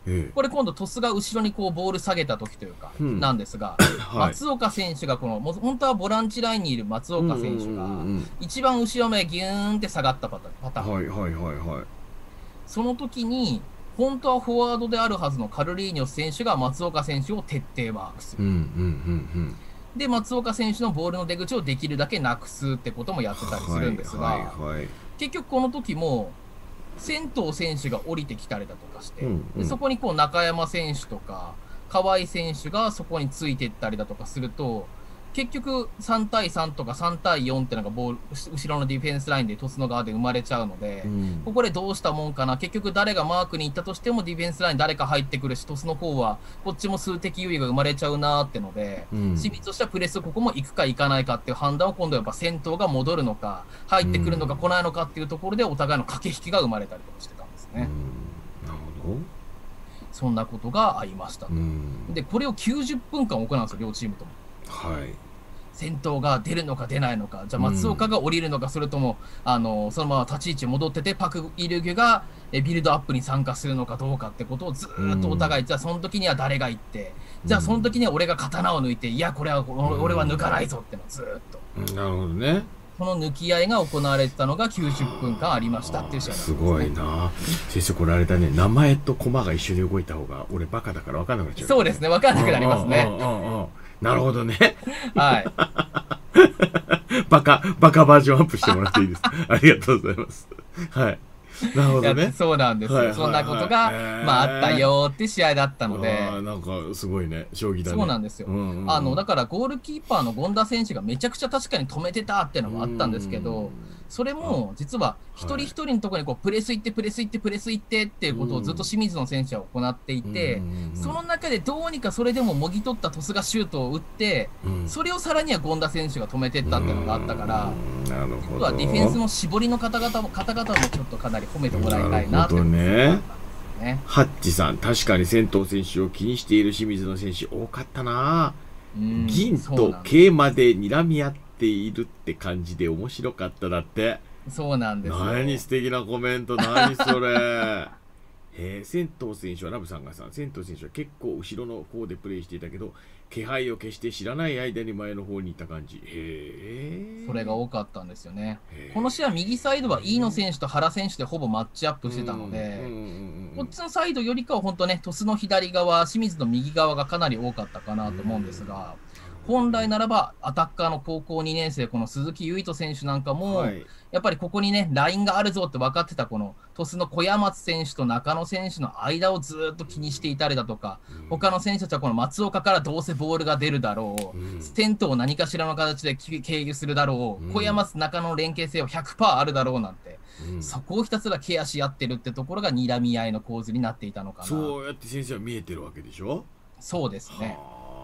これ今度鳥栖が後ろにこうボール下げた時というか、なんですが、松岡選手がこの、本当はボランチラインにいる松岡選手が、一番後ろ目ギューンって下がったパターン。その時に、本当はフォワードであるはずのカルリーニョス選手が松岡選手を徹底マークする。で、松岡選手のボールの出口をできるだけなくすってこともやってたりするんですが、結局この時も、仙頭選手が降りてきたりだとかして、でそこにこう中山選手とか、河合選手がそこについていったりだとかすると、結局3対3とか3対4っていうのが後ろのディフェンスラインで鳥栖の側で生まれちゃうので、ここでどうしたもんかな、結局誰がマークに行ったとしてもディフェンスライン誰か入ってくるし、鳥栖の方はこっちも数的優位が生まれちゃうなーってので、清水としてはプレスここも行くか行かないかっていう判断を今度はやっぱ先頭が戻るのか、入ってくるのか来ないのかっていうところでお互いの駆け引きが生まれたりとかしてたんですね。なるほど。そんなことがありましたと。で、これを90分間行うんですよ、両チームとも。先頭が出るのか出ないのか、じゃあ松岡が降りるのか、それとも、そのまま立ち位置戻ってて、パク・イルギュがビルドアップに参加するのかどうかってことをずっとお互い、じゃあその時には誰が行って、じゃあその時には俺が刀を抜いて、いや、これは俺は抜かないぞってのをずっと。 なるほどね。 この抜き合いが行われてたのが90分間ありましたっていう試合なんですね。 すごいな。先生、これあれだね、名前と駒が一緒に動いた方が、俺バカだから分かんなくなっちゃう。 そうですね、分かんなくなりますね。 なるほどね。 はい。 バカバージョンアップしてもらっていいですか。ありがとうございます。はい。なるほどね。 そうなんですよ。そんなことが、まあ、あったよって試合だったので。 なんか、すごいね。将棋だね。 そうなんですよ。だから、ゴールキーパーの権田選手がめちゃくちゃ確かに止めてたっていうのもあったんですけど、それも、実は、一人一人のところにこう、プレス行って、プレス行って、プレス行ってっていうことをずっと清水の選手は行っていて、その中でどうにかそれでももぎ取った鳥栖がシュートを打って、それをさらには権田選手が止めてったっていうのがあったから、実はディフェンスの絞りの方々もちょっとかなり褒めてもらいたいなと思いますね。 ハッチさん、確かに仙頭選手を気にしている清水の選手多かったな。銀と桂馬で睨み合っているって感じで面白かっただって。 そうなんですよ。 何素敵なコメント、何それ。仙頭選手はラブさんが仙頭選手は結構後ろの方でプレイしていたけど、気配を消して知らない間に前の方にいた感じ。 それが多かったんですよね。この試合右サイドは飯野選手と原選手でほぼマッチアップしてたので、こっちのサイドよりかは本当ね、鳥栖の左側、清水の右側がかなり多かったかなと思うんですが、本来ならばアタッカーの高校2年生、この鈴木唯人選手なんかも、やっぱりここにね、ラインがあるぞって分かってたこの鳥栖の小山松選手と中野選手の間をずっと気にしていたりだとか、他の選手たちはこの松岡からどうせボールが出るだろう、テントを何かしらの形で経由するだろう、小山松中野の連携性は 100% あるだろうなんて、そこをひたすらケアし合ってるってところが睨み合いの構図になっていたのかな。 そうやって先生は見えてるわけでしょ。 そうですね。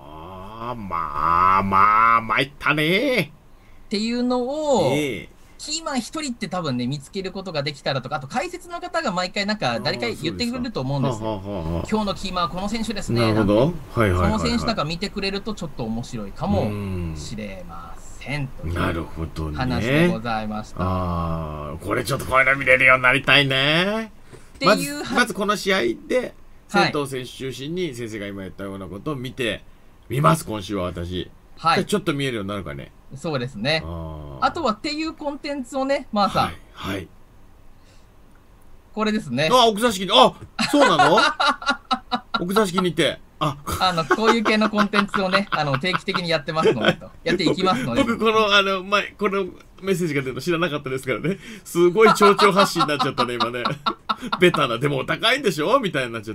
参ったねっていうのを、キーマン一人って多分ね、見つけることができたらとか、あと解説の方が毎回なんか誰か言ってくれると思うんですよ。今日のキーマンはこの選手ですね。 なるほど。 その選手なんか見てくれるとちょっと面白いかもしれませんという話でございました。 これちょっとこういうの見れるようになりたいね。まずこの試合で、仙頭選手中心に先生が今言ったようなことを見ます、今週は私。はい。ちょっと見えるようになるかね。 そうですね。あとはっていうコンテンツをね、まあさ。 はい。 これですね。 奥座敷に、そうなの奥座敷にいて。 こういう系のコンテンツをね、定期的にやってますのでと。やっていきますので。 僕、このメッセージが出るの知らなかったですからね。すごい蝶々発信になっちゃったね、今ね。ベタな、でもお高いんでしょみたいになっちゃった。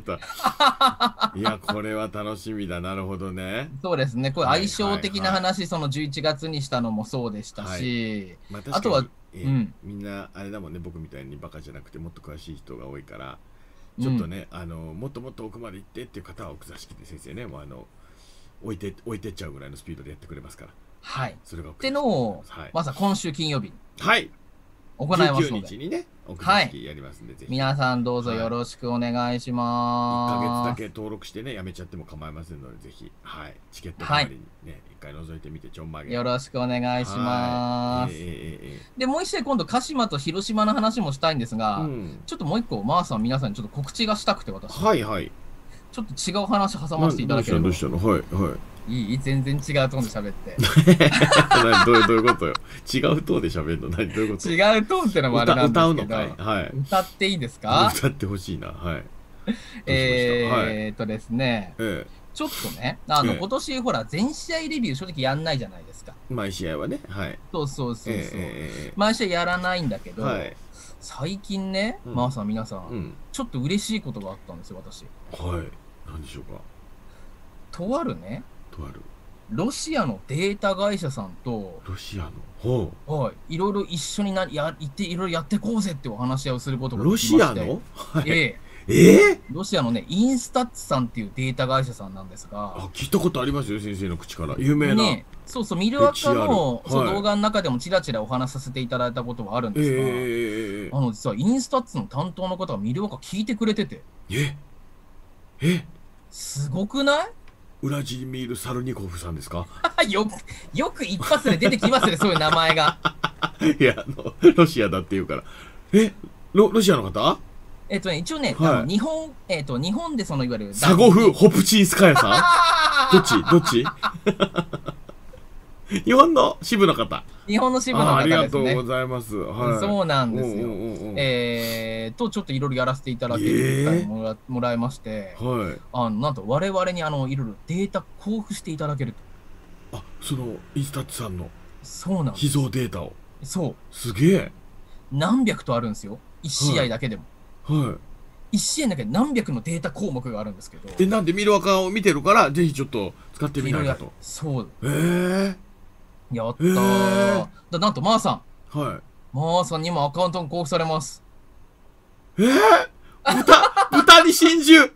いや、これは楽しみだ。なるほどね。 そうですね。これ相性的な話、その11月にしたのもそうでしたし、あとは、 みんな、あれだもんね、僕みたいにバカじゃなくてもっと詳しい人が多いから、ちょっとね、もっともっと奥まで行ってっていう方は奥座敷で先生ね、もう置いてっちゃうぐらいのスピードでやってくれますから。 はい。 それがってのを、まずは今週金曜日。 はい。 行いますので。 19日にね、奥座敷やりますんで、ぜひ。 皆さんどうぞよろしくお願いします。 1ヶ月だけ登録してね、やめちゃっても構いませんので、ぜひ、チケット代わりにね、一回覗いてみて、ちょんまげ。 よろしくお願いします。で、もう一試合今度、鹿島と広島の話もしたいんですが、ちょっともう一個、マーさん皆さんにちょっと告知がしたくて、私。 はいはい。 ちょっと違う話挟ませていただければ。 どうしたの？はいはい。 いい？全然違うトーンで喋って。 どういうことよ。違うトーンで喋るの？どういうこと？ 違うトーンってのもあれなんですけど。 歌うのかい？はい。 歌っていいですか？ 歌ってほしいな。はい。 ですね。ちょっとね、今年ほら、全試合レビュー正直やんないじゃないですか。 毎試合はね。はい。 そう。毎試合やらないんだけど、最近ね、まあさん皆さん、ちょっと嬉しいことがあったんですよ、私。 はい。何でしょうか。 とあるロシアのデータ会社さんと、 ロシアのはい、いろいろ一緒にいろいろやっていこうぜってお話し合いをすることができまして。ロシアの？はい。ロシアのね、インスタッツさんっていうデータ会社さんなんですが。 聞いたことありますよ、先生の口から。有名な。 ね、そう、ミルワカの動画の中でもちらちらお話しさせていただいたことはあるんですが、実はインスタッツの担当の方がミルワカ聞いてくれてて。すごくない？ ウラジミール・サルニコフさんですか？ よく一発で出てきますね、そういう名前が。 いや、ロシアだって言うから。ロシアの方？ 一応ね、日本でいわゆる。 サゴフ・ホプチンスカヤさん？どっち日本の支部の方。 日本の支部の方ですね。 ありがとうございます。 そうなんですよ。ちょっといろいろやらせていただける機会もらいまして、なんと我々にいろいろデータ交付していただけると。そのインスタッツさんの秘蔵データを。 そう。 すげえ。 何百とあるんですよ。1試合だけでも。1試合だけで何百のデータ項目があるんですけど。 なんでミルワカを見てるから、ぜひちょっと使ってみないかと。 そう。やったー。なんと、マーさん。マーさんにもアカウントが交付されます。 豚に真珠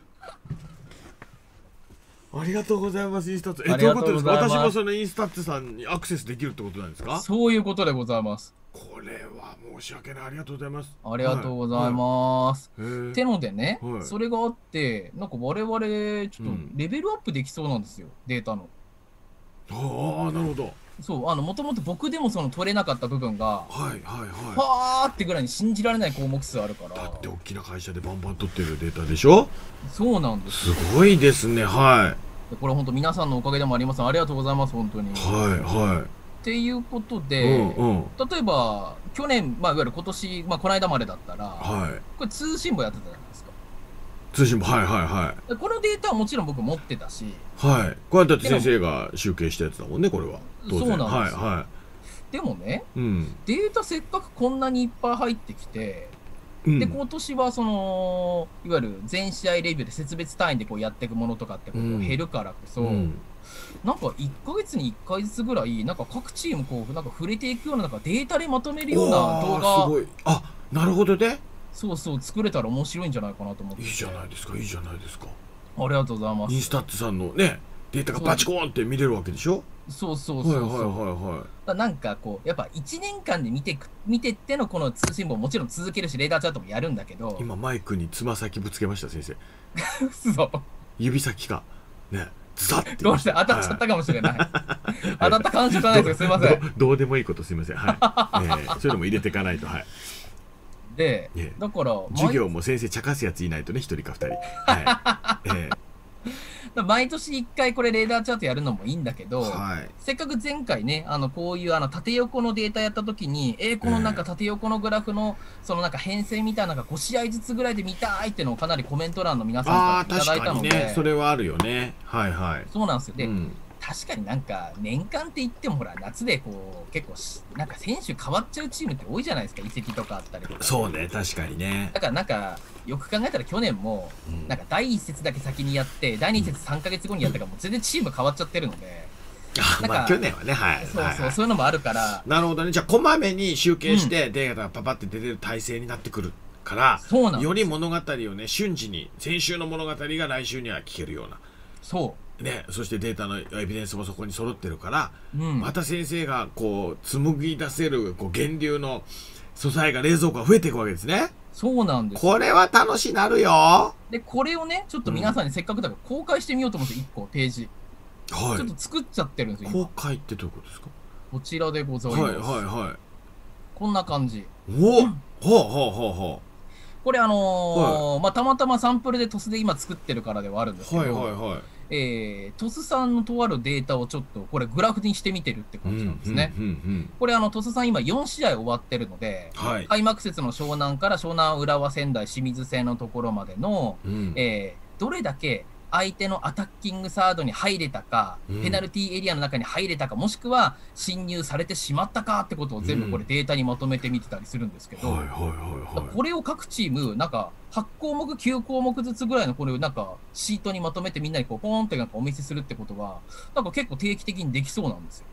ありがとうございます、インスタッツ。どういうことですか？私もそのインスタッツさんにアクセスできるってことなんですか？ そういうことでございます。 これは申し訳ない。ありがとうございます。 ありがとうございます。ってのでね、それがあって、なんか我々、ちょっとレベルアップできそうなんですよ、データの。 なるほど。 そう、もともと僕でも取れなかった部分が、はーってぐらいに信じられない項目数あるから。 だって大きな会社でバンバン取ってるデータでしょ？ そうなんです。 すごいですね。 これ本当皆さんのおかげでもあります。ありがとうございます、本当に。っていうことで、例えば、去年、いわゆる今年、この間までだったら、これ通信簿やってたじゃないですか。 通信簿、このデータはもちろん僕持ってたし。 これはだって先生が集計したやつだもんね、これは。 そうなんですよ。でもね、データせっかくこんなにいっぱい入ってきて、で、今年はいわゆる全試合レビューで節別単位でやっていくものとかって減るからこそ、なんか1ヶ月に1回ずつぐらい、なんか各チームなんか触れていくような、なんかデータでまとめるような動画。 すごい。なるほどね。 そう、作れたら面白いんじゃないかなと思って。 いいじゃないですか。 ありがとうございます。 インスタッツさんのね、データがバチコーンって見れるわけでしょ？ そう。なんかやっぱ1年間で見てってのこの通信簿もちろん続けるし、レーダーチャートもやるんだけど。 今マイクにつま先ぶつけました、先生。 そう。 指先が、ね、ズサッて。 どうして当たっちゃったかもしれない。当たった感触がないです。すいません。 どうでもいいことすいません。そういうのも入れていかないと。 で、だから授業も先生茶化すやついないとね、1人か2人。 毎年1回これレーダーチャートやるのもいいんだけど、せっかく前回ね、こういう縦横のデータやった時に、このなんか縦横のグラフのなんか変遷みたいなのが5試合ずつぐらいで見たいっていうのをかなりコメント欄の皆さんからいただいたので。 確かにね、それはあるよね。 そうなんですよ。で、確かになんか年間って言ってもほら夏で結構なんか選手変わっちゃうチームって多いじゃないですか。移籍とかあったりとか。 そうね、確かにね。 だからなんかよく考えたら去年もなんか第1節だけ先にやって第2節3ヶ月後にやったからもう全然チーム変わっちゃってるので。 去年はね、 そういうのもあるから。 なるほどね。じゃあこまめに集計してデータがパパって出てる体制になってくるから、より物語をね瞬時に先週の物語が来週には聞けるような。そしてデータのエビデンスもそこに揃ってるから、また先生が紡ぎ出せる源流の素材が冷蔵庫が増えていくわけですね。 そうなんです。 これは楽しなるよ。 でこれをねちょっと皆さんにせっかくだから公開してみようと思って1個ページ、ちょっと作っちゃってるんですよ。 公開ってどういうことですか？ こちらでございます。こんな感じ。 これまあ、たまたまサンプルでトスで今作ってるからではあるんですけど、トスさんのとあるデータをちょっと、これグラフにしてみてるって感じなんですね。これトスさん今4試合終わってるので、開幕節の湘南から湘南浦和仙台清水戦のところまでの、どれだけ相手のアタッキングサードに入れたか、ペナルティーエリアの中に入れたか、もしくは侵入されてしまったかってことを全部これデータにまとめてみてたりするんですけど、これを各チーム、なんか8項目、9項目ずつぐらいのこれをなんかシートにまとめてみんなにこうポーンってなんかお見せするってことは、なんか結構定期的にできそうなんですよ。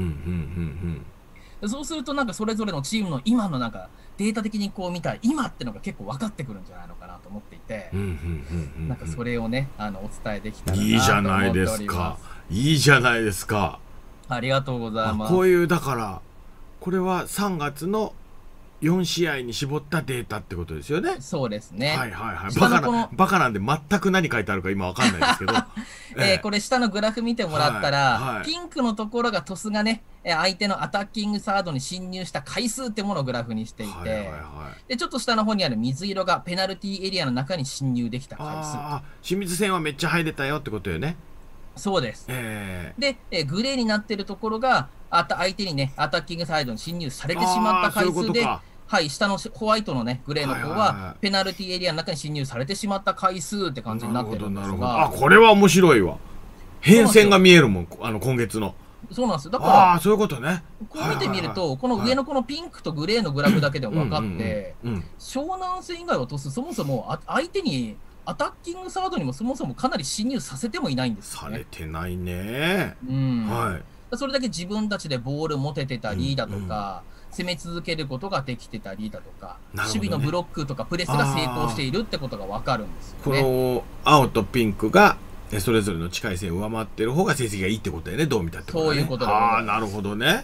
そうするとなんかそれぞれのチームの今のなんかデータ的にこう見た今ってのが結構分かってくるんじゃないのかなと思っていて、なんかそれをねお伝えできたらなと思っております。 いいじゃないですか。いいじゃないですか。 ありがとうございます。 こういうだからこれは3月の4試合に絞ったデータってことですよね。 そうですね。 バカなんで全く何書いてあるか今わかんないですけど、 これ下のグラフ見てもらったら、ピンクのところがトスがね相手のアタッキングサードに侵入した回数ってものをグラフにしていて、でちょっと下の方にある水色がペナルティーエリアの中に侵入できた回数。 清水戦はめっちゃ入れたよってことよね。 そうです。で、グレーになってるところが相手にねアタッキングサイドに侵入されてしまった回数で、はい、下のホワイトのねグレーの方はペナルティーエリアの中に侵入されてしまった回数って感じになってるんですが、 これは面白いわ。変遷が見えるもん、今月の。 そうなんですよ。だからそういうことね。 こう見てみると、この上のこのピンクとグレーのグラフだけでも分かって、湘南戦以外はトスそもそも相手にアタッキングサードにもそもそもかなり侵入させてもいないんですよね。 されてないね。 それだけ自分たちでボール持ててたりだとか、攻め続けることができてたりだとか、守備のブロックとかプレスが成功しているってことが分かるんですよね。 この青とピンクがそれぞれの近い線を上回ってる方が成績がいいってことだよね。どう見たってことね。 そういうことだ。 なるほどね。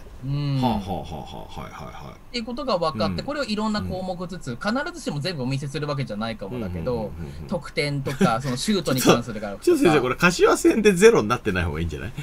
っていうことが分かって、これをいろんな項目ずつ、必ずしも全部お見せするわけじゃないかもだけど、得点とかそのシュートに関するからとか。 先生これ柏戦でゼロになってない方がいいんじゃない？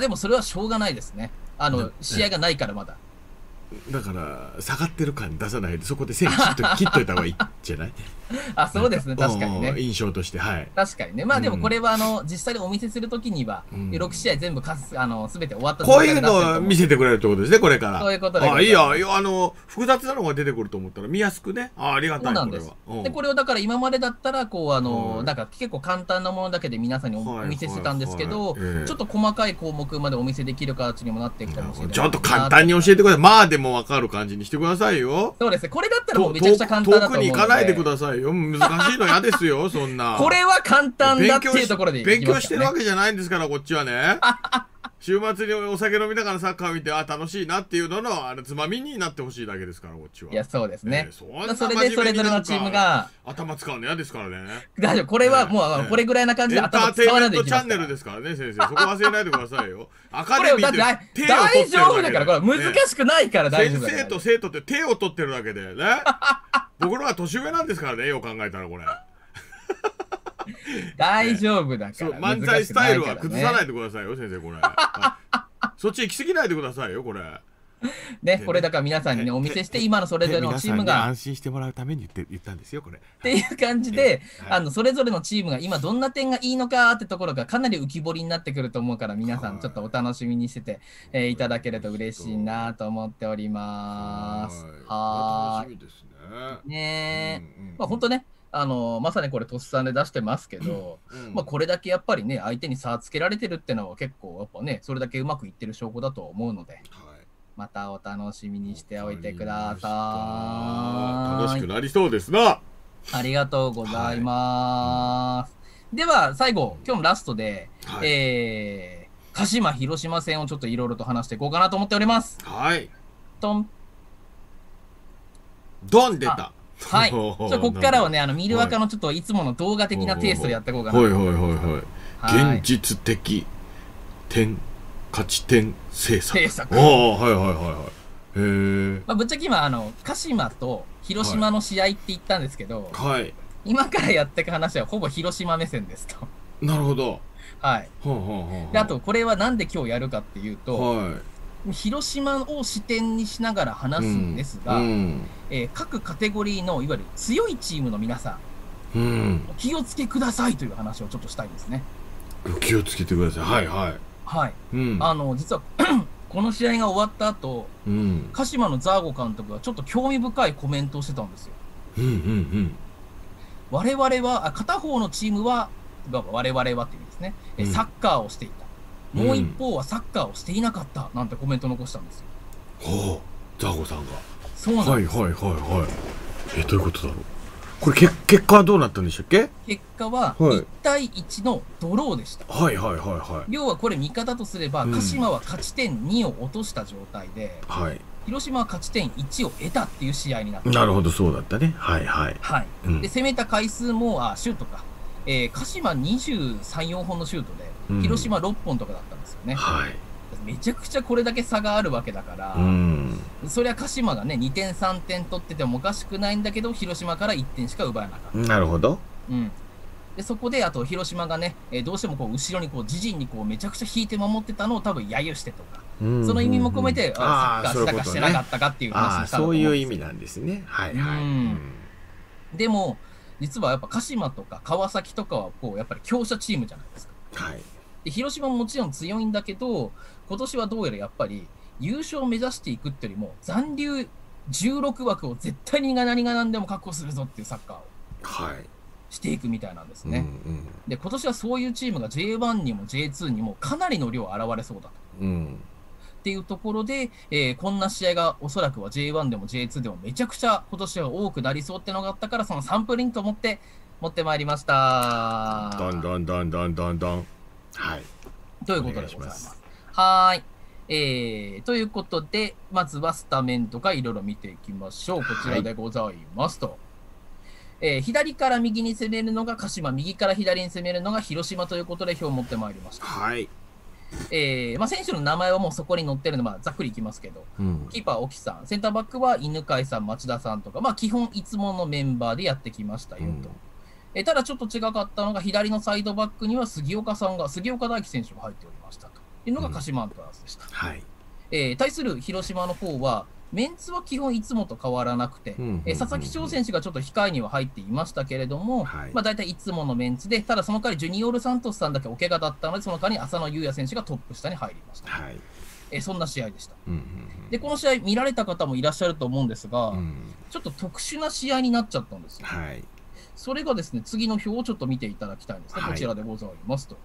でもそれはしょうがないですね。試合がないからまだ。 だから下がってる感出さないでそこで線切っといた方がいいんじゃない？ そうですね、確かにね。 印象として、 確かにね。まあでもこれは実際にお見せするときには6試合全部すべて終わったこういうのを見せてくれるってことですね、これから。 そういうことで。 いや複雑なのが出てくると思ったら見やすくね。ありがたい。 これは。でこれをだから今までだったらこうなんか結構簡単なものだけで皆さんにお見せしてたんですけど、ちょっと細かい項目までお見せできる形にもなってきたかもしれない。 ちょっと簡単に教えてください。まあでも分かる感じにしてくださいよ。 そうですね。これだったらもうめちゃくちゃ簡単だと思うので。 遠くに行かないでくださいよ。難しいの嫌ですよ、そんな。 これは簡単だっていうところで勉強してるわけじゃないんですから、こっちはね。週末にお酒飲みながらサッカー見て楽しいなっていうののつまみになってほしいだけですから、こっちは。 いやそうですね。それでそれぞれのチームが頭使うの嫌ですからね。 大丈夫、これはもうこれぐらいな感じで頭使わないでいきますから。 エンターテイメントチャンネルですからね、先生。そこ忘れないでくださいよ。アカデミーで大丈夫だから、これ難しくないから大丈夫だから。 先生と生徒って手を取ってるだけでね。僕のは年上なんですからね、よう考えたらこれ。 大丈夫だから。 漫才スタイルは崩さないでくださいよ、先生、これ。そっち行き過ぎないでくださいよ、これ。 ね、これだから皆さんにねお見せして今のそれぞれのチームが安心してもらうために言ったんですよ、これ。 っていう感じでそれぞれのチームが今どんな点がいいのかってところがかなり浮き彫りになってくると思うから、皆さんちょっとお楽しみにしてていただけると嬉しいなと思っております。 楽しみですね。 ねえ、まあ本当ね。まさにこれとっさんで出してますけど、まあこれだけやっぱりね相手に差つけられてるってのは結構やっぱねそれだけうまくいってる証拠だと思うので、またお楽しみにしておいてください。 楽しくなりそうですな。 ありがとうございます。では最後今日のラストで、鹿島広島戦をちょっといろいろと話していこうかなと思っております。トンドン出た。 はい。ここからはね、ミルワカのちょっといつもの動画的なテイストでやっていこうかな。 現実的勝ち点制作。 ぶっちゃけ今、鹿島と広島の試合って言ったんですけど、今からやっていく話はほぼ広島目線ですと。 なるほど。 はい。で、あと、これはなんで今日やるかっていうと、 広島を視点にしながら話すんですが、各カテゴリーのいわゆる強いチームの皆さん、お気をつけくださいという話をちょっとしたいんですね。 お気をつけてください。はいはい。 はい。実はこの試合が終わった後、鹿島のザーゴ監督がちょっと興味深いコメントをしてたんですよ。我々は、片方のチームは、我々はっていう意味ですね、サッカーをしていた。もう一方はサッカーをしていなかったなんてコメントを残したんですよ。 ほう、ザーゴさんが。 そうなんです。 はいはいはいはい。どういうことだろう。これ結果はどうなったんでしたっけ？ 結果は1対1のドローでした。 はいはいはいはい。 要はこれ見方とすれば、鹿島は勝ち点2を落とした状態で、広島は勝ち点1を得たっていう試合になった。 なるほど、そうだったね。はいはい。 はい。で、攻めた回数も、シュートか。鹿島23、4本のシュートで、広島6本とかだったんですよね。 はい。 めちゃくちゃこれだけ差があるわけだから、そりゃ鹿島がね、2点3点取っててもおかしくないんだけど、広島から1点しか奪えなかった。 なるほど。 で、そこで、あと広島がね、どうしてもこう後ろにこう自陣にこうめちゃくちゃ引いて守ってたのを多分揶揄してとか、その意味も込めて、サッカーしたかしてなかったかっていう話をしたと思うんですよ。 そういう意味なんですね。はいはい。 でも、実はやっぱ鹿島とか川崎とかはこうやっぱり強者チームじゃないですか。 はい。 で、広島ももちろん強いんだけど、今年はどうやらやっぱり優勝を目指していくってよりも、残留16枠を絶対に何が何でも確保するぞっていうサッカーをしていくみたいなんですね。で、今年はそういうチームが J1 にも J2 にもかなりの量現れそうだと。っていうところで、こんな試合がおそらくは J1 でも J2 でもめちゃくちゃ今年は多くなりそうってのがあったから、そのサンプリングと持ってまいりました。 どんどんどんどんどんどん。はい。 ということでございます。はい。ということで、まずはスタメンとかいろいろ見ていきましょう。こちらでございますと。左から右に攻めるのが鹿島、右から左に攻めるのが広島ということで表を持ってまいりました。 はい。 選手の名前はもうそこに載ってるので、ざっくりいきますけど、キーパー、沖さん、センターバックは犬飼さん、町田さんとか、基本いつものメンバーでやってきましたよと。ただちょっと違かったのが、左のサイドバックには杉岡大輝選手が入っておりましたというのが鹿島アントラーズでした。対する広島の方は、メンツは基本いつもと変わらなくて、佐々木翔選手がちょっと控えには入っていましたけれども、大体いつものメンツで、ただその代わりジュニオール・サントスさんだけお怪我だったので、その代わりに浅野雄也選手がトップ下に入りました。そんな試合でした。で、この試合見られた方もいらっしゃると思うんですが、ちょっと特殊な試合になっちゃったんですよ。それがですね、次の表をちょっと見ていただきたいんですね。こちらでございますと。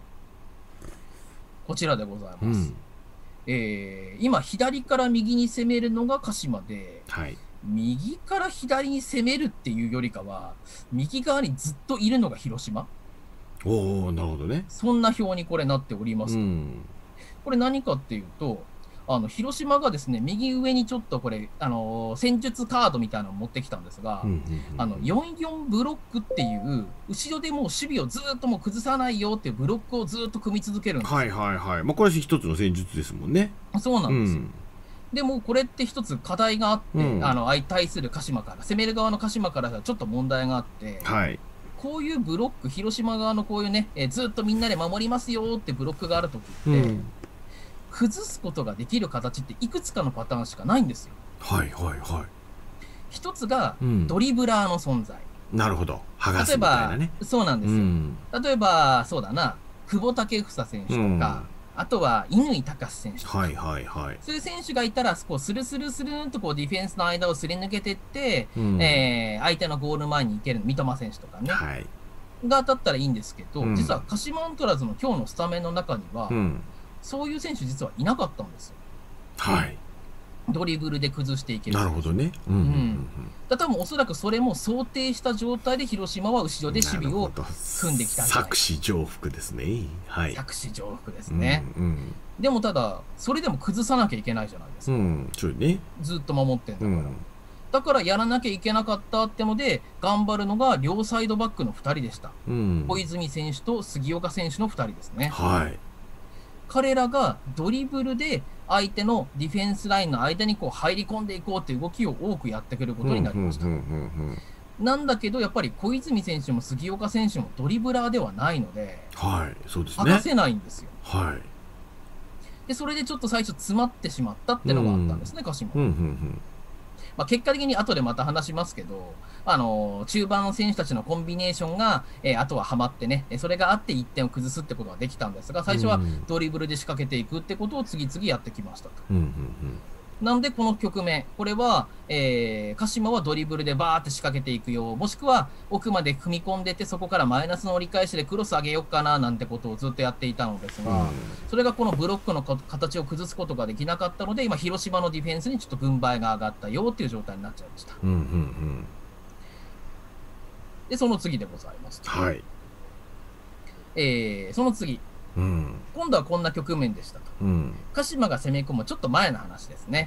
こちらでございます。今、左から右に攻めるのが鹿島で、右から左に攻めるっていうよりかは、右側にずっといるのが広島。 おー、なるほどね。 そんな表にこれなっております。これ何かっていうと、広島がですね、右上にちょっとこれ、戦術カードみたいなのを持ってきたんですが、4-4ブロックっていう、後ろでもう守備をずっともう崩さないよっていうブロックをずっと組み続けるんですよ。 これ一つの戦術ですもんね。 そうなんですよ。でもこれって一つ課題があって、相対する鹿島から、攻める側の鹿島からちょっと問題があって、こういうブロック、広島側のこういうね、ずっとみんなで守りますよってブロックがあるときって、崩すことができる形っていくつかのパターンしかないんですよ。一つがドリブラーの存在。 なるほど。剥がすみたいなね。 そうなんですよ。例えば、そうだな、久保建英選手とか、あとは乾貴選手とか、そういう選手がいたら、こうスルスルスルンとこうディフェンスの間をすり抜けていって、相手のゴール前に行ける三笘選手とかね、が当たったらいいんですけど、実は鹿島アントラーズの今日のスタメンの中には、そういう選手実はいなかったんですよ。ドリブルで崩していける。 なるほどね。 多分おそらくそれも想定した状態で広島は後ろで守備を組んできたんじゃないか。 作詞重複ですね。 作詞重複ですね。でもただ、それでも崩さなきゃいけないじゃないですか。ずっと守ってんだから。だからやらなきゃいけなかったってので、頑張るのが両サイドバックの2人でした。小泉選手と杉岡選手の2人ですね。彼らがドリブルで相手のディフェンスラインの間にこう入り込んでいこうという動きを多くやってくることになりました。なんだけど、やっぱり小泉選手も杉岡選手もドリブラーではないので、剥がせないんですよ。 で、それでちょっと最初詰まってしまったっていうのがあったんですね、鹿島。まあ、結果的に後でまた話しますけど、中盤の選手たちのコンビネーションが、あとははまってね、それがあって1点を崩すってことができたんですが、最初はドリブルで仕掛けていくってことを次々やってきましたと。なんでこの局面、これは、鹿島はドリブルでバーって仕掛けていくよ、もしくは奥まで踏み込んでて、そこからマイナスの折り返しでクロス上げようかななんてことをずっとやっていたのですが、それがこのブロックの形を崩すことができなかったので、今、広島のディフェンスにちょっと軍配が上がったよっていう状態になっちゃいました。で、その次でございます。 はい。 その次。今度はこんな局面でしたと。鹿島が攻め込むちょっと前の話ですね。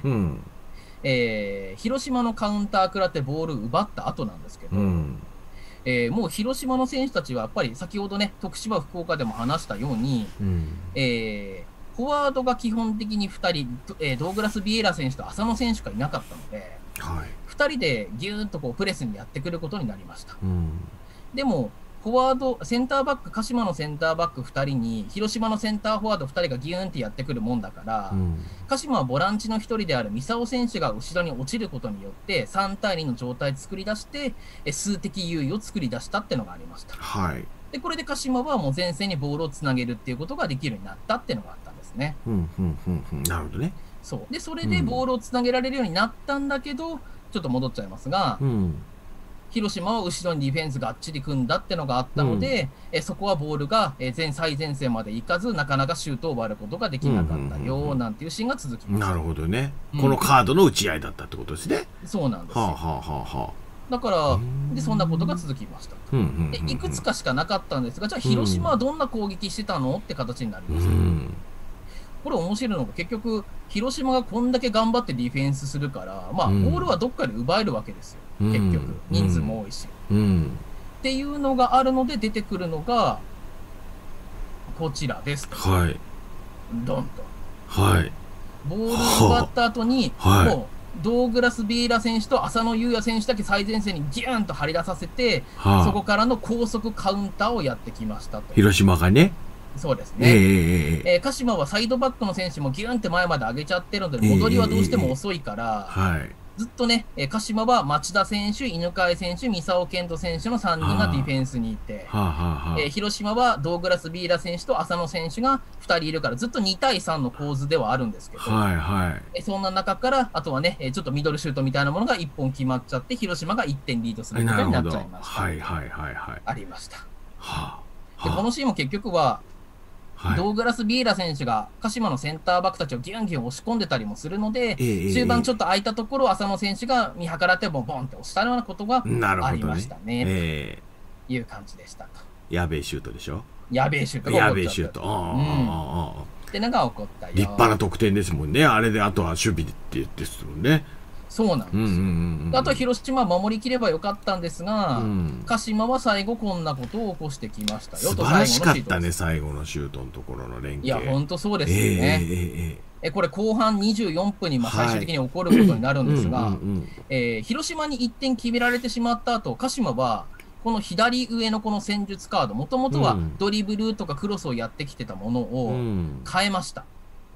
広島のカウンター食らってボール奪った後なんですけど、もう広島の選手たちはやっぱり先ほどね、徳島、福岡でも話したように、フォワードが基本的に2人、ドーグラス・ビエラ選手と浅野選手がいなかったので、2人でギューンとこうプレスにやってくることになりました。でもフォワード、センターバック、鹿島のセンターバック2人に、広島のセンターフォワード2人がギューンってやってくるもんだから、鹿島はボランチの1人である三竿選手が後ろに落ちることによって、3対2の状態を作り出して、数的優位を作り出したっていうのがありました。で、これで鹿島はもう前線にボールをつなげるっていうことができるようになったっていうのがあったんですね。 なるほどね。 そう。で、それでボールをつなげられるようになったんだけど、ちょっと戻っちゃいますが、広島は後ろにディフェンスがっちり組んだってのがあったので、そこはボールが最前線まで行かず、なかなかシュートを割ることができなかったよなんていうシーンが続きます。 なるほどね。このカードの打ち合いだったってことですね。 そうなんですよ。だからで、そんなことが続きました。で、いくつかしかなかったんですが、じゃあ広島はどんな攻撃してたのって形になります。これ面白いのが結局、広島がこんだけ頑張ってディフェンスするから、まあ、ボールはどっかで奪えるわけですよ。結局。人数も多いし。っていうのがあるので出てくるのが、こちらですと。ドンと。ボールを奪った後に、もう、ドーグラス・ビエイラ選手と浅野雄也選手だけ最前線にギューンと張り出させて、そこからの高速カウンターをやってきましたと。 広島がね。 そうですね。鹿島はサイドバックの選手もギューンって前まで上げちゃってるので、戻りはどうしても遅いから、ずっとね、鹿島は町田選手、犬飼選手、三竿健人選手の3人がディフェンスにいて、広島はドーグラス・ビーラ選手と浅野選手が2人いるから、ずっと2対3の構図ではあるんですけど、そんな中から、あとはね、ちょっとミドルシュートみたいなものが1本決まっちゃって、広島が1点リードすることになっちゃいました。ありました。で、このシーンも結局は、ドーグラス・ビエイラ選手が鹿島のセンターバックたちをギュンギュン押し込んでたりもするので、中盤ちょっと空いたところを浅野選手が見計らってボンボンって押したようなことがありましたね。という感じでしたと。 やべえシュートでしょ。 やべえシュートが起こっちゃった。やべえシュート。ってのが起こったよ。 立派な得点ですもんね。あれであとは守備ってですもんね。 そうなんですよ。あとは広島は守りきればよかったんですが、鹿島は最後こんなことを起こしてきましたよと。 素晴らしかったね、最後のシュートのところの連携。 いや、本当そうですよね。これ後半24分に最終的に起こることになるんですが、広島に1点決められてしまった後、鹿島はこの左上のこの戦術カード、もともとはドリブルとかクロスをやってきてたものを変えました。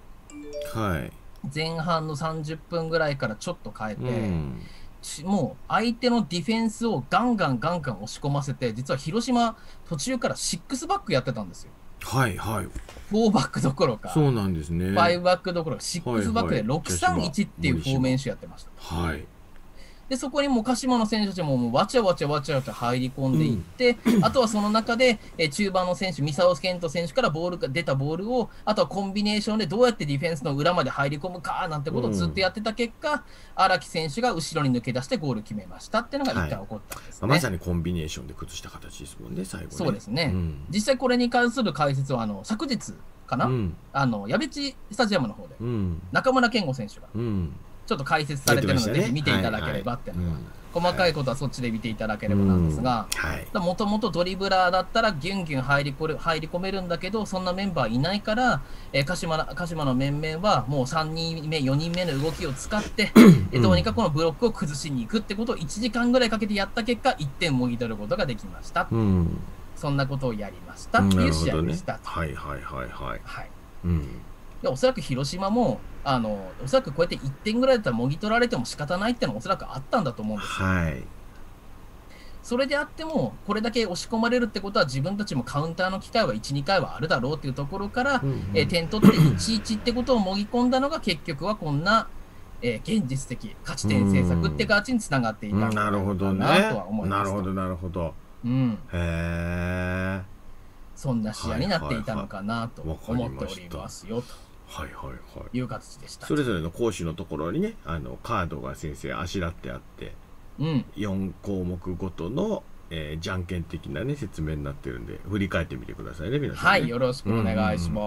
前半の30分ぐらいからちょっと変えて、もう相手のディフェンスをガンガン押し込ませて、実は広島途中から6バックやってたんですよ。4バックどころか、 そうなんですね。 5バックどころか6バックで631っていうフォーメーションやってました。で、そこにも鹿島の選手たちもわちゃわちゃ入り込んでいって、あとはその中で、中盤の選手、三竿健人選手から出たボールを、あとはコンビネーションでどうやってディフェンスの裏まで入り込むかなんてことをずっとやってた結果、荒木選手が後ろに抜け出してゴール決めましたっていうのが一回起こったんですね。 まさにコンビネーションで崩した形ですもんね、最後ね。 そうですね。実際これに関する解説は、昨日かな、矢部地スタジアムの方で、中村健吾選手が、ちょっと解説されてるので、ぜひ見ていただければっていうのは、細かいことはそっちで見ていただければなんですが、もともとドリブラーだったらギュンギュン入り込めるんだけど、そんなメンバーいないから、鹿島の面々はもう3人目、4人目の動きを使って、どうにかこのブロックを崩しに行くってことを1時間ぐらいかけてやった結果、1点もぎ取ることができました。そんなことをやりましたっていう試合でした。 で、おそらく広島も、おそらくこうやって1点ぐらいだったらもぎ取られても仕方ないっていうのもおそらくあったんだと思うんですよ。 はい。 それであっても、これだけ押し込まれるってことは、自分たちもカウンターの機会は1、2回はあるだろうっていうところから、点取って1-1ってことをもぎ込んだのが、結局はこんな、現実的勝ち点政策って形につながっていたんだろうなとは思います。 なるほど、なるほど。 うん。 へえ。 そんな試合になっていたのかなと思っておりますよと。 はいはいはい。 いう形でした。 それぞれの講師のところにね、カードが先生あしらってあって、4項目ごとの、じゃんけん的なね説明になってるんで、振り返ってみてくださいね、皆さんね。 はい、よろしくお願いします。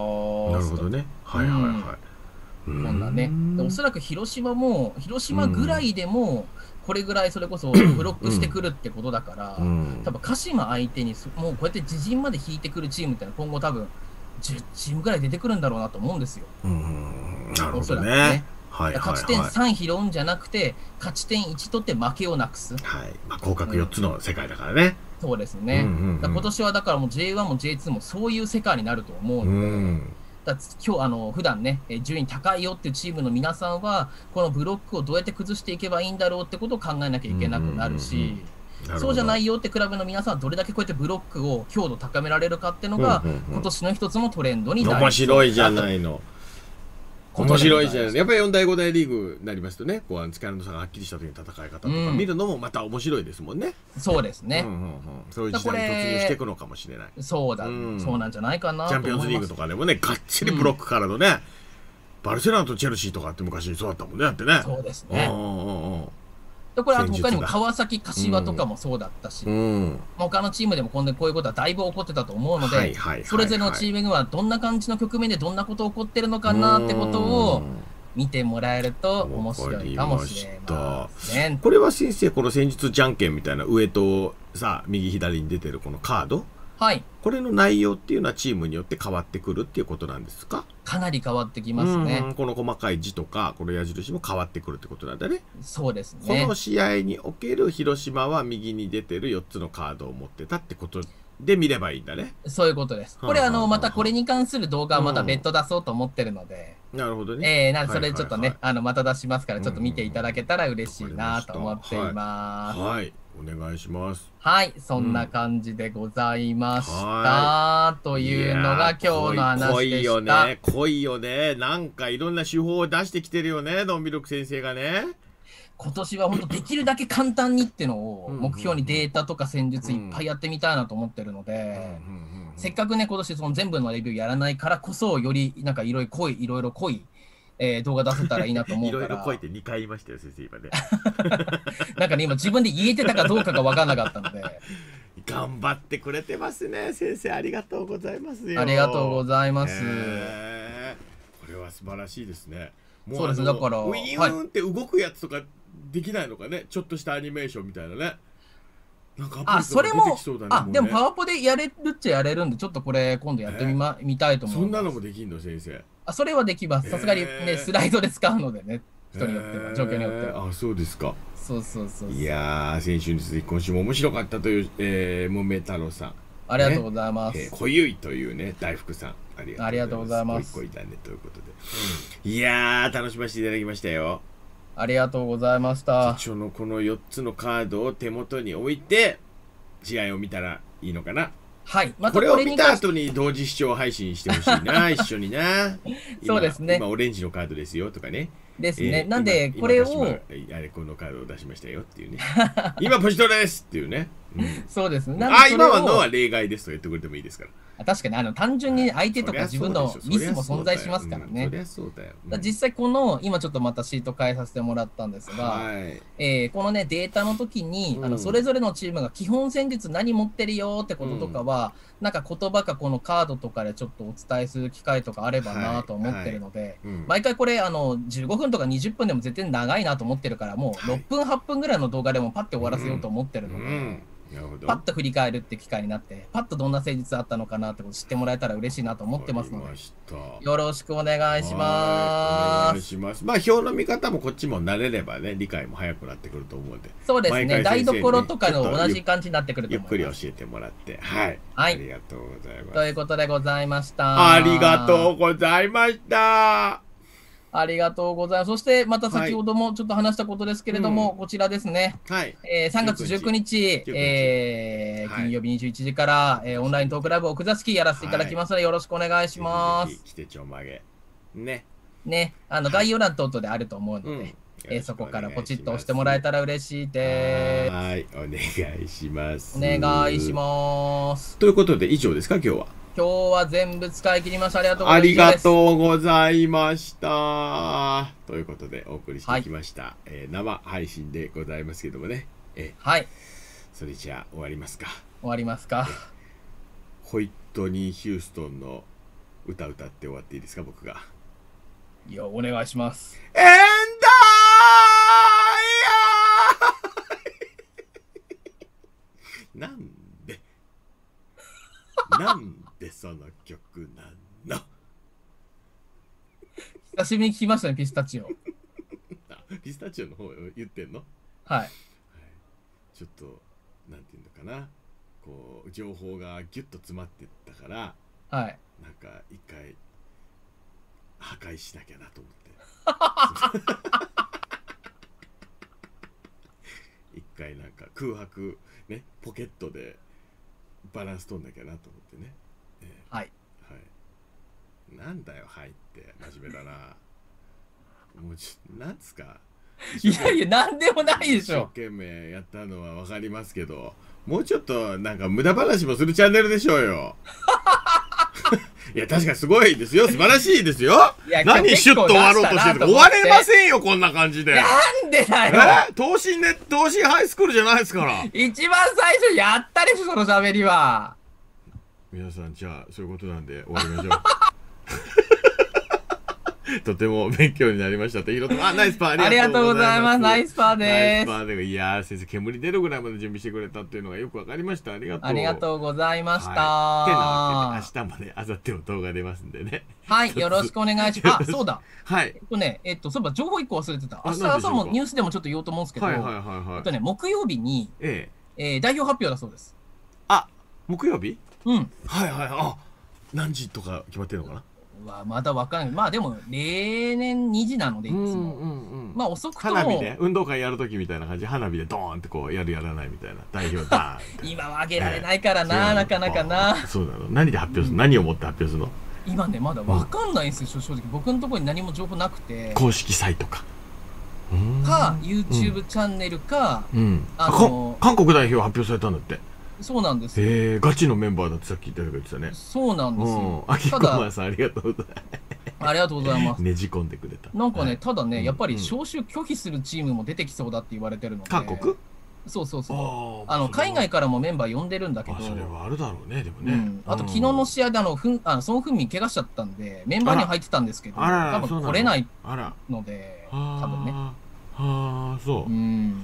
なるほどね。はいはいはい。 こんなね、おそらく広島ぐらいでも、これぐらいそれこそブロックしてくるってことだから、多分鹿島相手にもうこうやって自陣まで引いてくるチームってのは今後多分10チームぐらい出てくるんだろうなと思うんですよ。 なるほどね。 勝ち点3拾うんじゃなくて、勝ち点1取って負けをなくす。 はい。まあ、降格4つの世界だからね。 そうですね。今年はだからもう J1 も J2 もそういう世界になると思うので、今日普段ね、順位高いよっていうチームの皆さんは、このブロックをどうやって崩していけばいいんだろうってことを考えなきゃいけなくなるし、そうじゃないよってクラブの皆さんはどれだけこうやってブロックを強度高められるかっていうのが、今年の一つのトレンドになる。 面白いじゃないの。面白いじゃない。やっぱり4大5大リーグになりますとね、こう力の差がはっきりした時の戦い方とか見るのもまた面白いですもんね。 そうですね。 そういう時代に突入していくのかもしれない。 そうなんじゃないかな。 チャンピオンズリーグとかでもね、がっちりブロックからのね、バルセロナとチェルシーとかって昔そうだったもんね、だってね。 そうですね。これは他にも川崎、柏とかもそうだったし、他のチームでもこういうことはだいぶ起こってたと思うので、それぞれのチームはどんな感じの局面でどんなこと起こってるのかなってことを見てもらえると面白いかもしれません。 これは先生、この戦術じゃんけんみたいな上とさ右左に出てるこのカード、これの内容っていうのはチームによって変わってくるっていうことなんですか？ かなり変わってきますね。 この細かい字とかこの矢印も変わってくるってことなんだね。 そうですね。 この試合における広島は右に出てる4つのカードを持ってたってことで見ればいいんだね。 そういうことです。これまたこれに関する動画はまた別途出そうと思ってるので。 なるほどね。 なんでそれちょっとね、また出しますからちょっと見ていただけたら嬉しいなと思っています。 はい。お願いします。 はい、そんな感じでございました。というのが今日の話でした。濃いよね。 濃いよね。なんかいろんな手法を出してきてるよね、ドンビロク先生がね。 今年は本当できるだけ簡単にってのを目標にデータとか戦術いっぱいやってみたいなと思ってるので、せっかくね、今年その全部のレビューやらないからこそ、よりなんかいろいろ濃い動画出せたらいいなと思うから。 いろいろ濃いって2回言いましたよ、先生、今ね。 なんかね、今自分で言えてたかどうかが分かんなかったので。 頑張ってくれてますね、先生。ありがとうございますよ。 ありがとうございます。 これは素晴らしいですね。 そうです、だから。 ウィーンって動くやつとかできないのかね、ちょっとしたアニメーションみたいなね。 それも、でもパワポでやれるっちゃやれるんで、ちょっとこれ今度やってみたいと思う。 そんなのもできんの、先生。 それはできます。さすがにね、スライドで使うのでね、人によっては、状況によっては。 そうですか。 そうそうそう。 いやー、先週に続き今週も面白かったという、もめ太郎さん。 ありがとうございます。 こゆいというね、大福さん。 ありがとうございます。 こいだねということで。いやー、楽しませていただきましたよ。 ありがとうございました。 この4つのカードを手元に置いて、試合を見たらいいのかな。 はい。 これを見た後に同時視聴配信してほしいな、一緒にな。 そうですね。 今オレンジのカードですよとかね。 ですね。なんで、これを。 このカードを出しましたよっていうね。今ポジトラですっていうね。 そうですね。 今はのは例外ですと言ってくれてもいいですから。 確かに単純に相手とか自分のミスも存在しますからね。 そりゃそうだよ。 実際今ちょっとまたシート変えさせてもらったんですが、このねデータの時にそれぞれのチームが基本戦術何持ってるよってこととかは、なんか言葉かこのカードとかでちょっとお伝えする機会とかあればなと思ってるので、毎回これ15分とか20分でも絶対長いなと思ってるから、もう6分8分ぐらいの動画でもパッて終わらせようと思ってるので。 パッと振り返るって機会になって、パッとどんな誠実あったのかなってことを知ってもらえたら嬉しいなと思ってますので、よろしくお願いします。お願いします。 まあ表の見方もこっちも慣れればね、理解も早くなってくると思うんで。 そうですね、台所とかの同じ感じになってくると思います。 ゆっくり教えてもらって、はい。 はい。 ありがとうございます。 ということでございました。 ありがとうございました。 ありがとうございます。そして、また先ほどもちょっと話したことですけれども、こちらですね。 はい。 3月19日、金曜日21時から、オンライントークライブを奥座敷やらせていただきますので、よろしくお願いします。 来てちょんまげ。ね。 ね。概要欄等々であると思うので、そこからポチッと押してもらえたら嬉しいです。 はい。お願いします。 お願いします。 ということで、以上ですか、今日は。 今日は全部使い切りました。ありがとうございました。ということでお送りしてきました、生配信でございますけどもね。はい。 それじゃあ終わりますか。 終わりますか。 ホイットニー・ヒューストンの歌歌って終わっていいですか、僕が。 いや、お願いします。 なんでその曲なの？ 久しぶりに聞きましたね、ピスタチオ。 ピスタチオの方言ってんの？ はい。 ちょっと、なんていうのかな。こう、情報がギュッと詰まってったから、 はい。 なんか一回、破壊しなきゃなと思って。一回なんか空白、ね、ポケットで、バランス取んなきゃなと思ってね。 はい。 はい。なんだよ、はいって。真面目だな。もうなんつか。 いやいや、なんでもないでしょ。 一生懸命やったのはわかりますけど、もうちょっとなんか無駄話もするチャンネルでしょうよ。いや、確かにすごいですよ。素晴らしいですよ。何シュッと終わろうとしてるか。終われませんよ、こんな感じで。 なんでだよ。 東進ハイスクールじゃないですから。 一番最初やったでしょ、その喋りは。 皆さん、じゃあ、そういうことなんで終わりましょう。とても勉強になりましたと。ナイスパー、 ありがとうございます。ナイスパーです。ナイスパーで、いやー、先生、煙出るぐらいまで準備してくれたっていうのがよくわかりました。ありがとうございました。てなわけで、明日もね、あさっても動画出ますんでね。 はい、よろしくお願いします。そうだ。 はい。 そういえば情報1個忘れてた。明日朝もニュースでもちょっと言おうと思うんですけど、木曜日に、代表発表だそうです。 あ、木曜日？ うん。 はいはい。あ、何時とか決まってるのかな？ はまだわかんない。まあでも例年2時なのでいつも、まあ遅くとも花火で運動会やるときみたいな感じで花火でドーンってこうやるやらないみたいな代表だ今はあげられないからな、なかなかな。 そうなの。何で発表するの？何をもって発表するの？ 今ねまだわかんないんですよ、正直。僕のところに何も情報なくて。 公式サイトか YouTube チャンネルか、 韓国代表発表されたんだって。 そうなんですよ。 ガチのメンバーだってさっき誰か言ってたね。 そうなんですよ。 たださんありがとうございます。 ありがとうございます。 ねじ込んでくれた。 なんかね、ただね、やっぱり招集拒否するチームも出てきそうだって言われてるので。 韓国？ そうそうそう。海外からもメンバー呼んでるんだけど。 それはあるだろうね、でもね。 あと昨日の試合でソン・フンミン怪我しちゃったんで、メンバーに入ってたんですけど、多分来れないので、多分ね。 ああ、そう。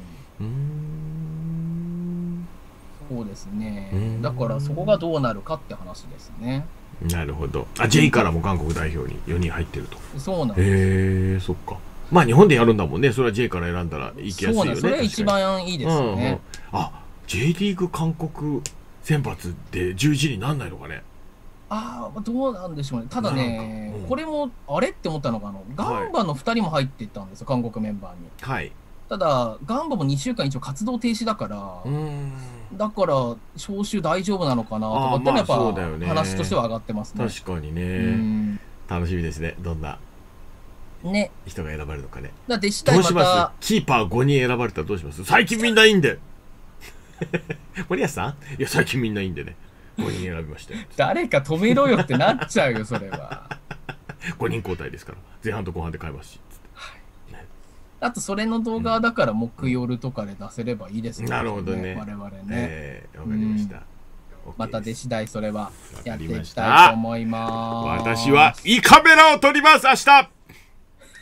そうですね。だからそこがどうなるかって話ですね。 なるほど。あ、J からも韓国代表に4人入ってると。 そうなんです。 そっか。まあ日本でやるんだもんね。それは J から選んだら行きやすいよね。 それが一番いいですよね。 あ、J リーグ韓国選抜で11になんないのかね。 ああ、どうなんでしょうね。ただね、これもあれって思ったのがガンバの2人も入っていったんですよ、韓国メンバーに。 はい。 ただガンバも2週間一応活動停止だから、だから招集大丈夫なのかなと思ってやっぱ話としては上がってますね。 確かにね。楽しみですね。どんな人が選ばれるのかね。 だってどうします？キーパー5人選ばれたらどうします？最近みんないいんで。森保さん？いや最近みんないいんでね。5人選びましたよ。 誰か止めろよってなっちゃうよそれは。 5人交代ですから前半と後半で変えますし。 あとそれの動画だから木曜とかで出せればいいですね。 なるほどね。 我々ね。 わかりました。 また出次第それはやっていきたいと思います。 私は胃カメラを撮ります明日。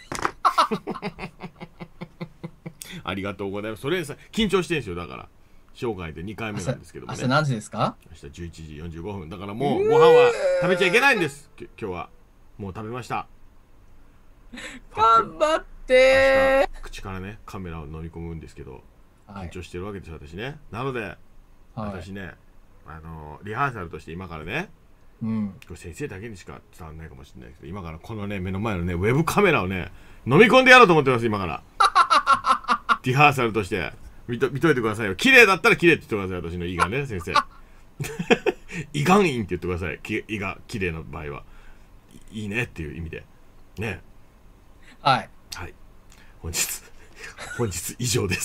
ありがとうございます。それさ緊張してるんですよだから。 生涯で2回目なんですけどもね。 明日何時ですか？ 明日11時45分だからもうご飯は食べちゃいけないんです。今日はもう食べました。 頑張ってー。口からねカメラを乗り込むんですけど、緊張してるわけです私ね。なので、私ねリハーサルとして今からね、これ先生だけにしか伝わらないかもしれないですけど、今からこのね目の前のねウェブカメラをね飲み込んでやろうと思ってます今から。リハーサルとして見といてくださいよ。綺麗だったら綺麗って言ってください。私の胃がね先生。胃がん院って言ってください。胃が綺麗な場合はいいねっていう意味でね。 はい。 はい。本日以上です。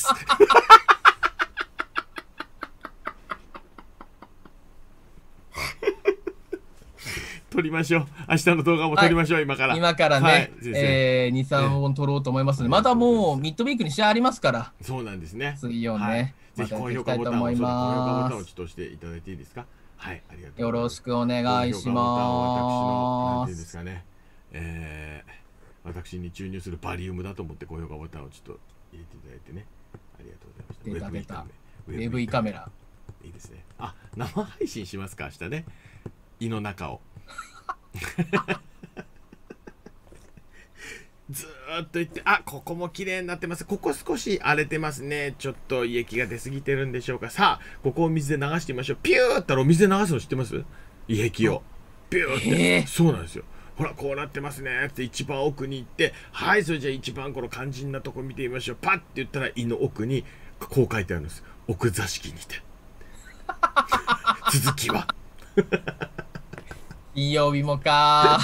撮りましょう。明日の動画も撮りましょう、今から。 今からね、2、3本撮ろうと思いますので、またもうミッドウィークに試合ありますから。 そうなんですね。 水曜ね。 ぜひ高評価ボタンを押していただいていいですか。はい、ありがとうございます。 よろしくお願いします。 私の、なんていうんですかね。私に注入するバリウムだと思って高評価ボタンをちょっと入れていただいてね。ありがとうございました。 出た。AV カメラ。 いいですね。あ、生配信しますか、明日ね。胃の中を。ずーっと言って、あ、ここも綺麗になってます。ここ少し荒れてますね。ちょっと胃液が出過ぎてるんでしょうか。さあ、ここを水で流してみましょう。ピューったらお水で流すの知ってます？胃液を。ピューって。そうなんですよ。ほら、こうなってますねって一番奥に行って、はい、それじゃあ一番この肝心なとこ見てみましょう。パッて言ったら胃の奥にこう書いてあるんです。奥座敷にて。続きは。 金曜日もか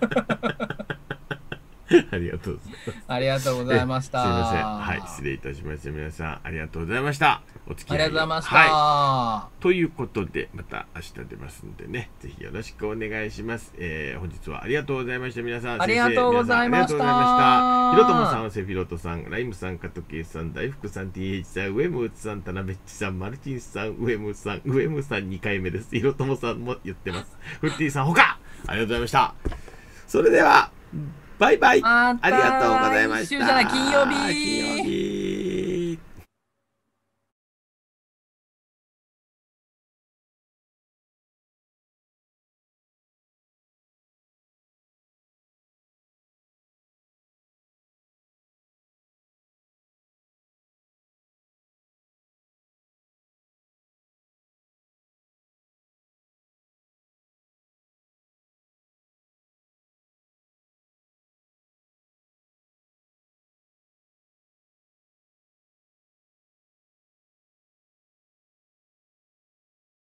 ありがとうございます。 ありがとうございました。 すみません。はい、失礼いたしました。皆さん、ありがとうございました。お付き合いありがとうございました。 はい。ということで、また明日出ますんでね、ぜひよろしくお願いします。本日はありがとうございました。皆さん、 ありがとうございました。 ひろともさん、セフィロトさん、ライムさん、カトケイさん、大福さん、TH さん、ウェムウツさん、タナベッチさん、マルチンさん、ウェムさん2回目です。ひろともさんも言ってます。フッティさん、他ありがとうございました。それでは、バイバイ。 ありがとうございました。 金曜日。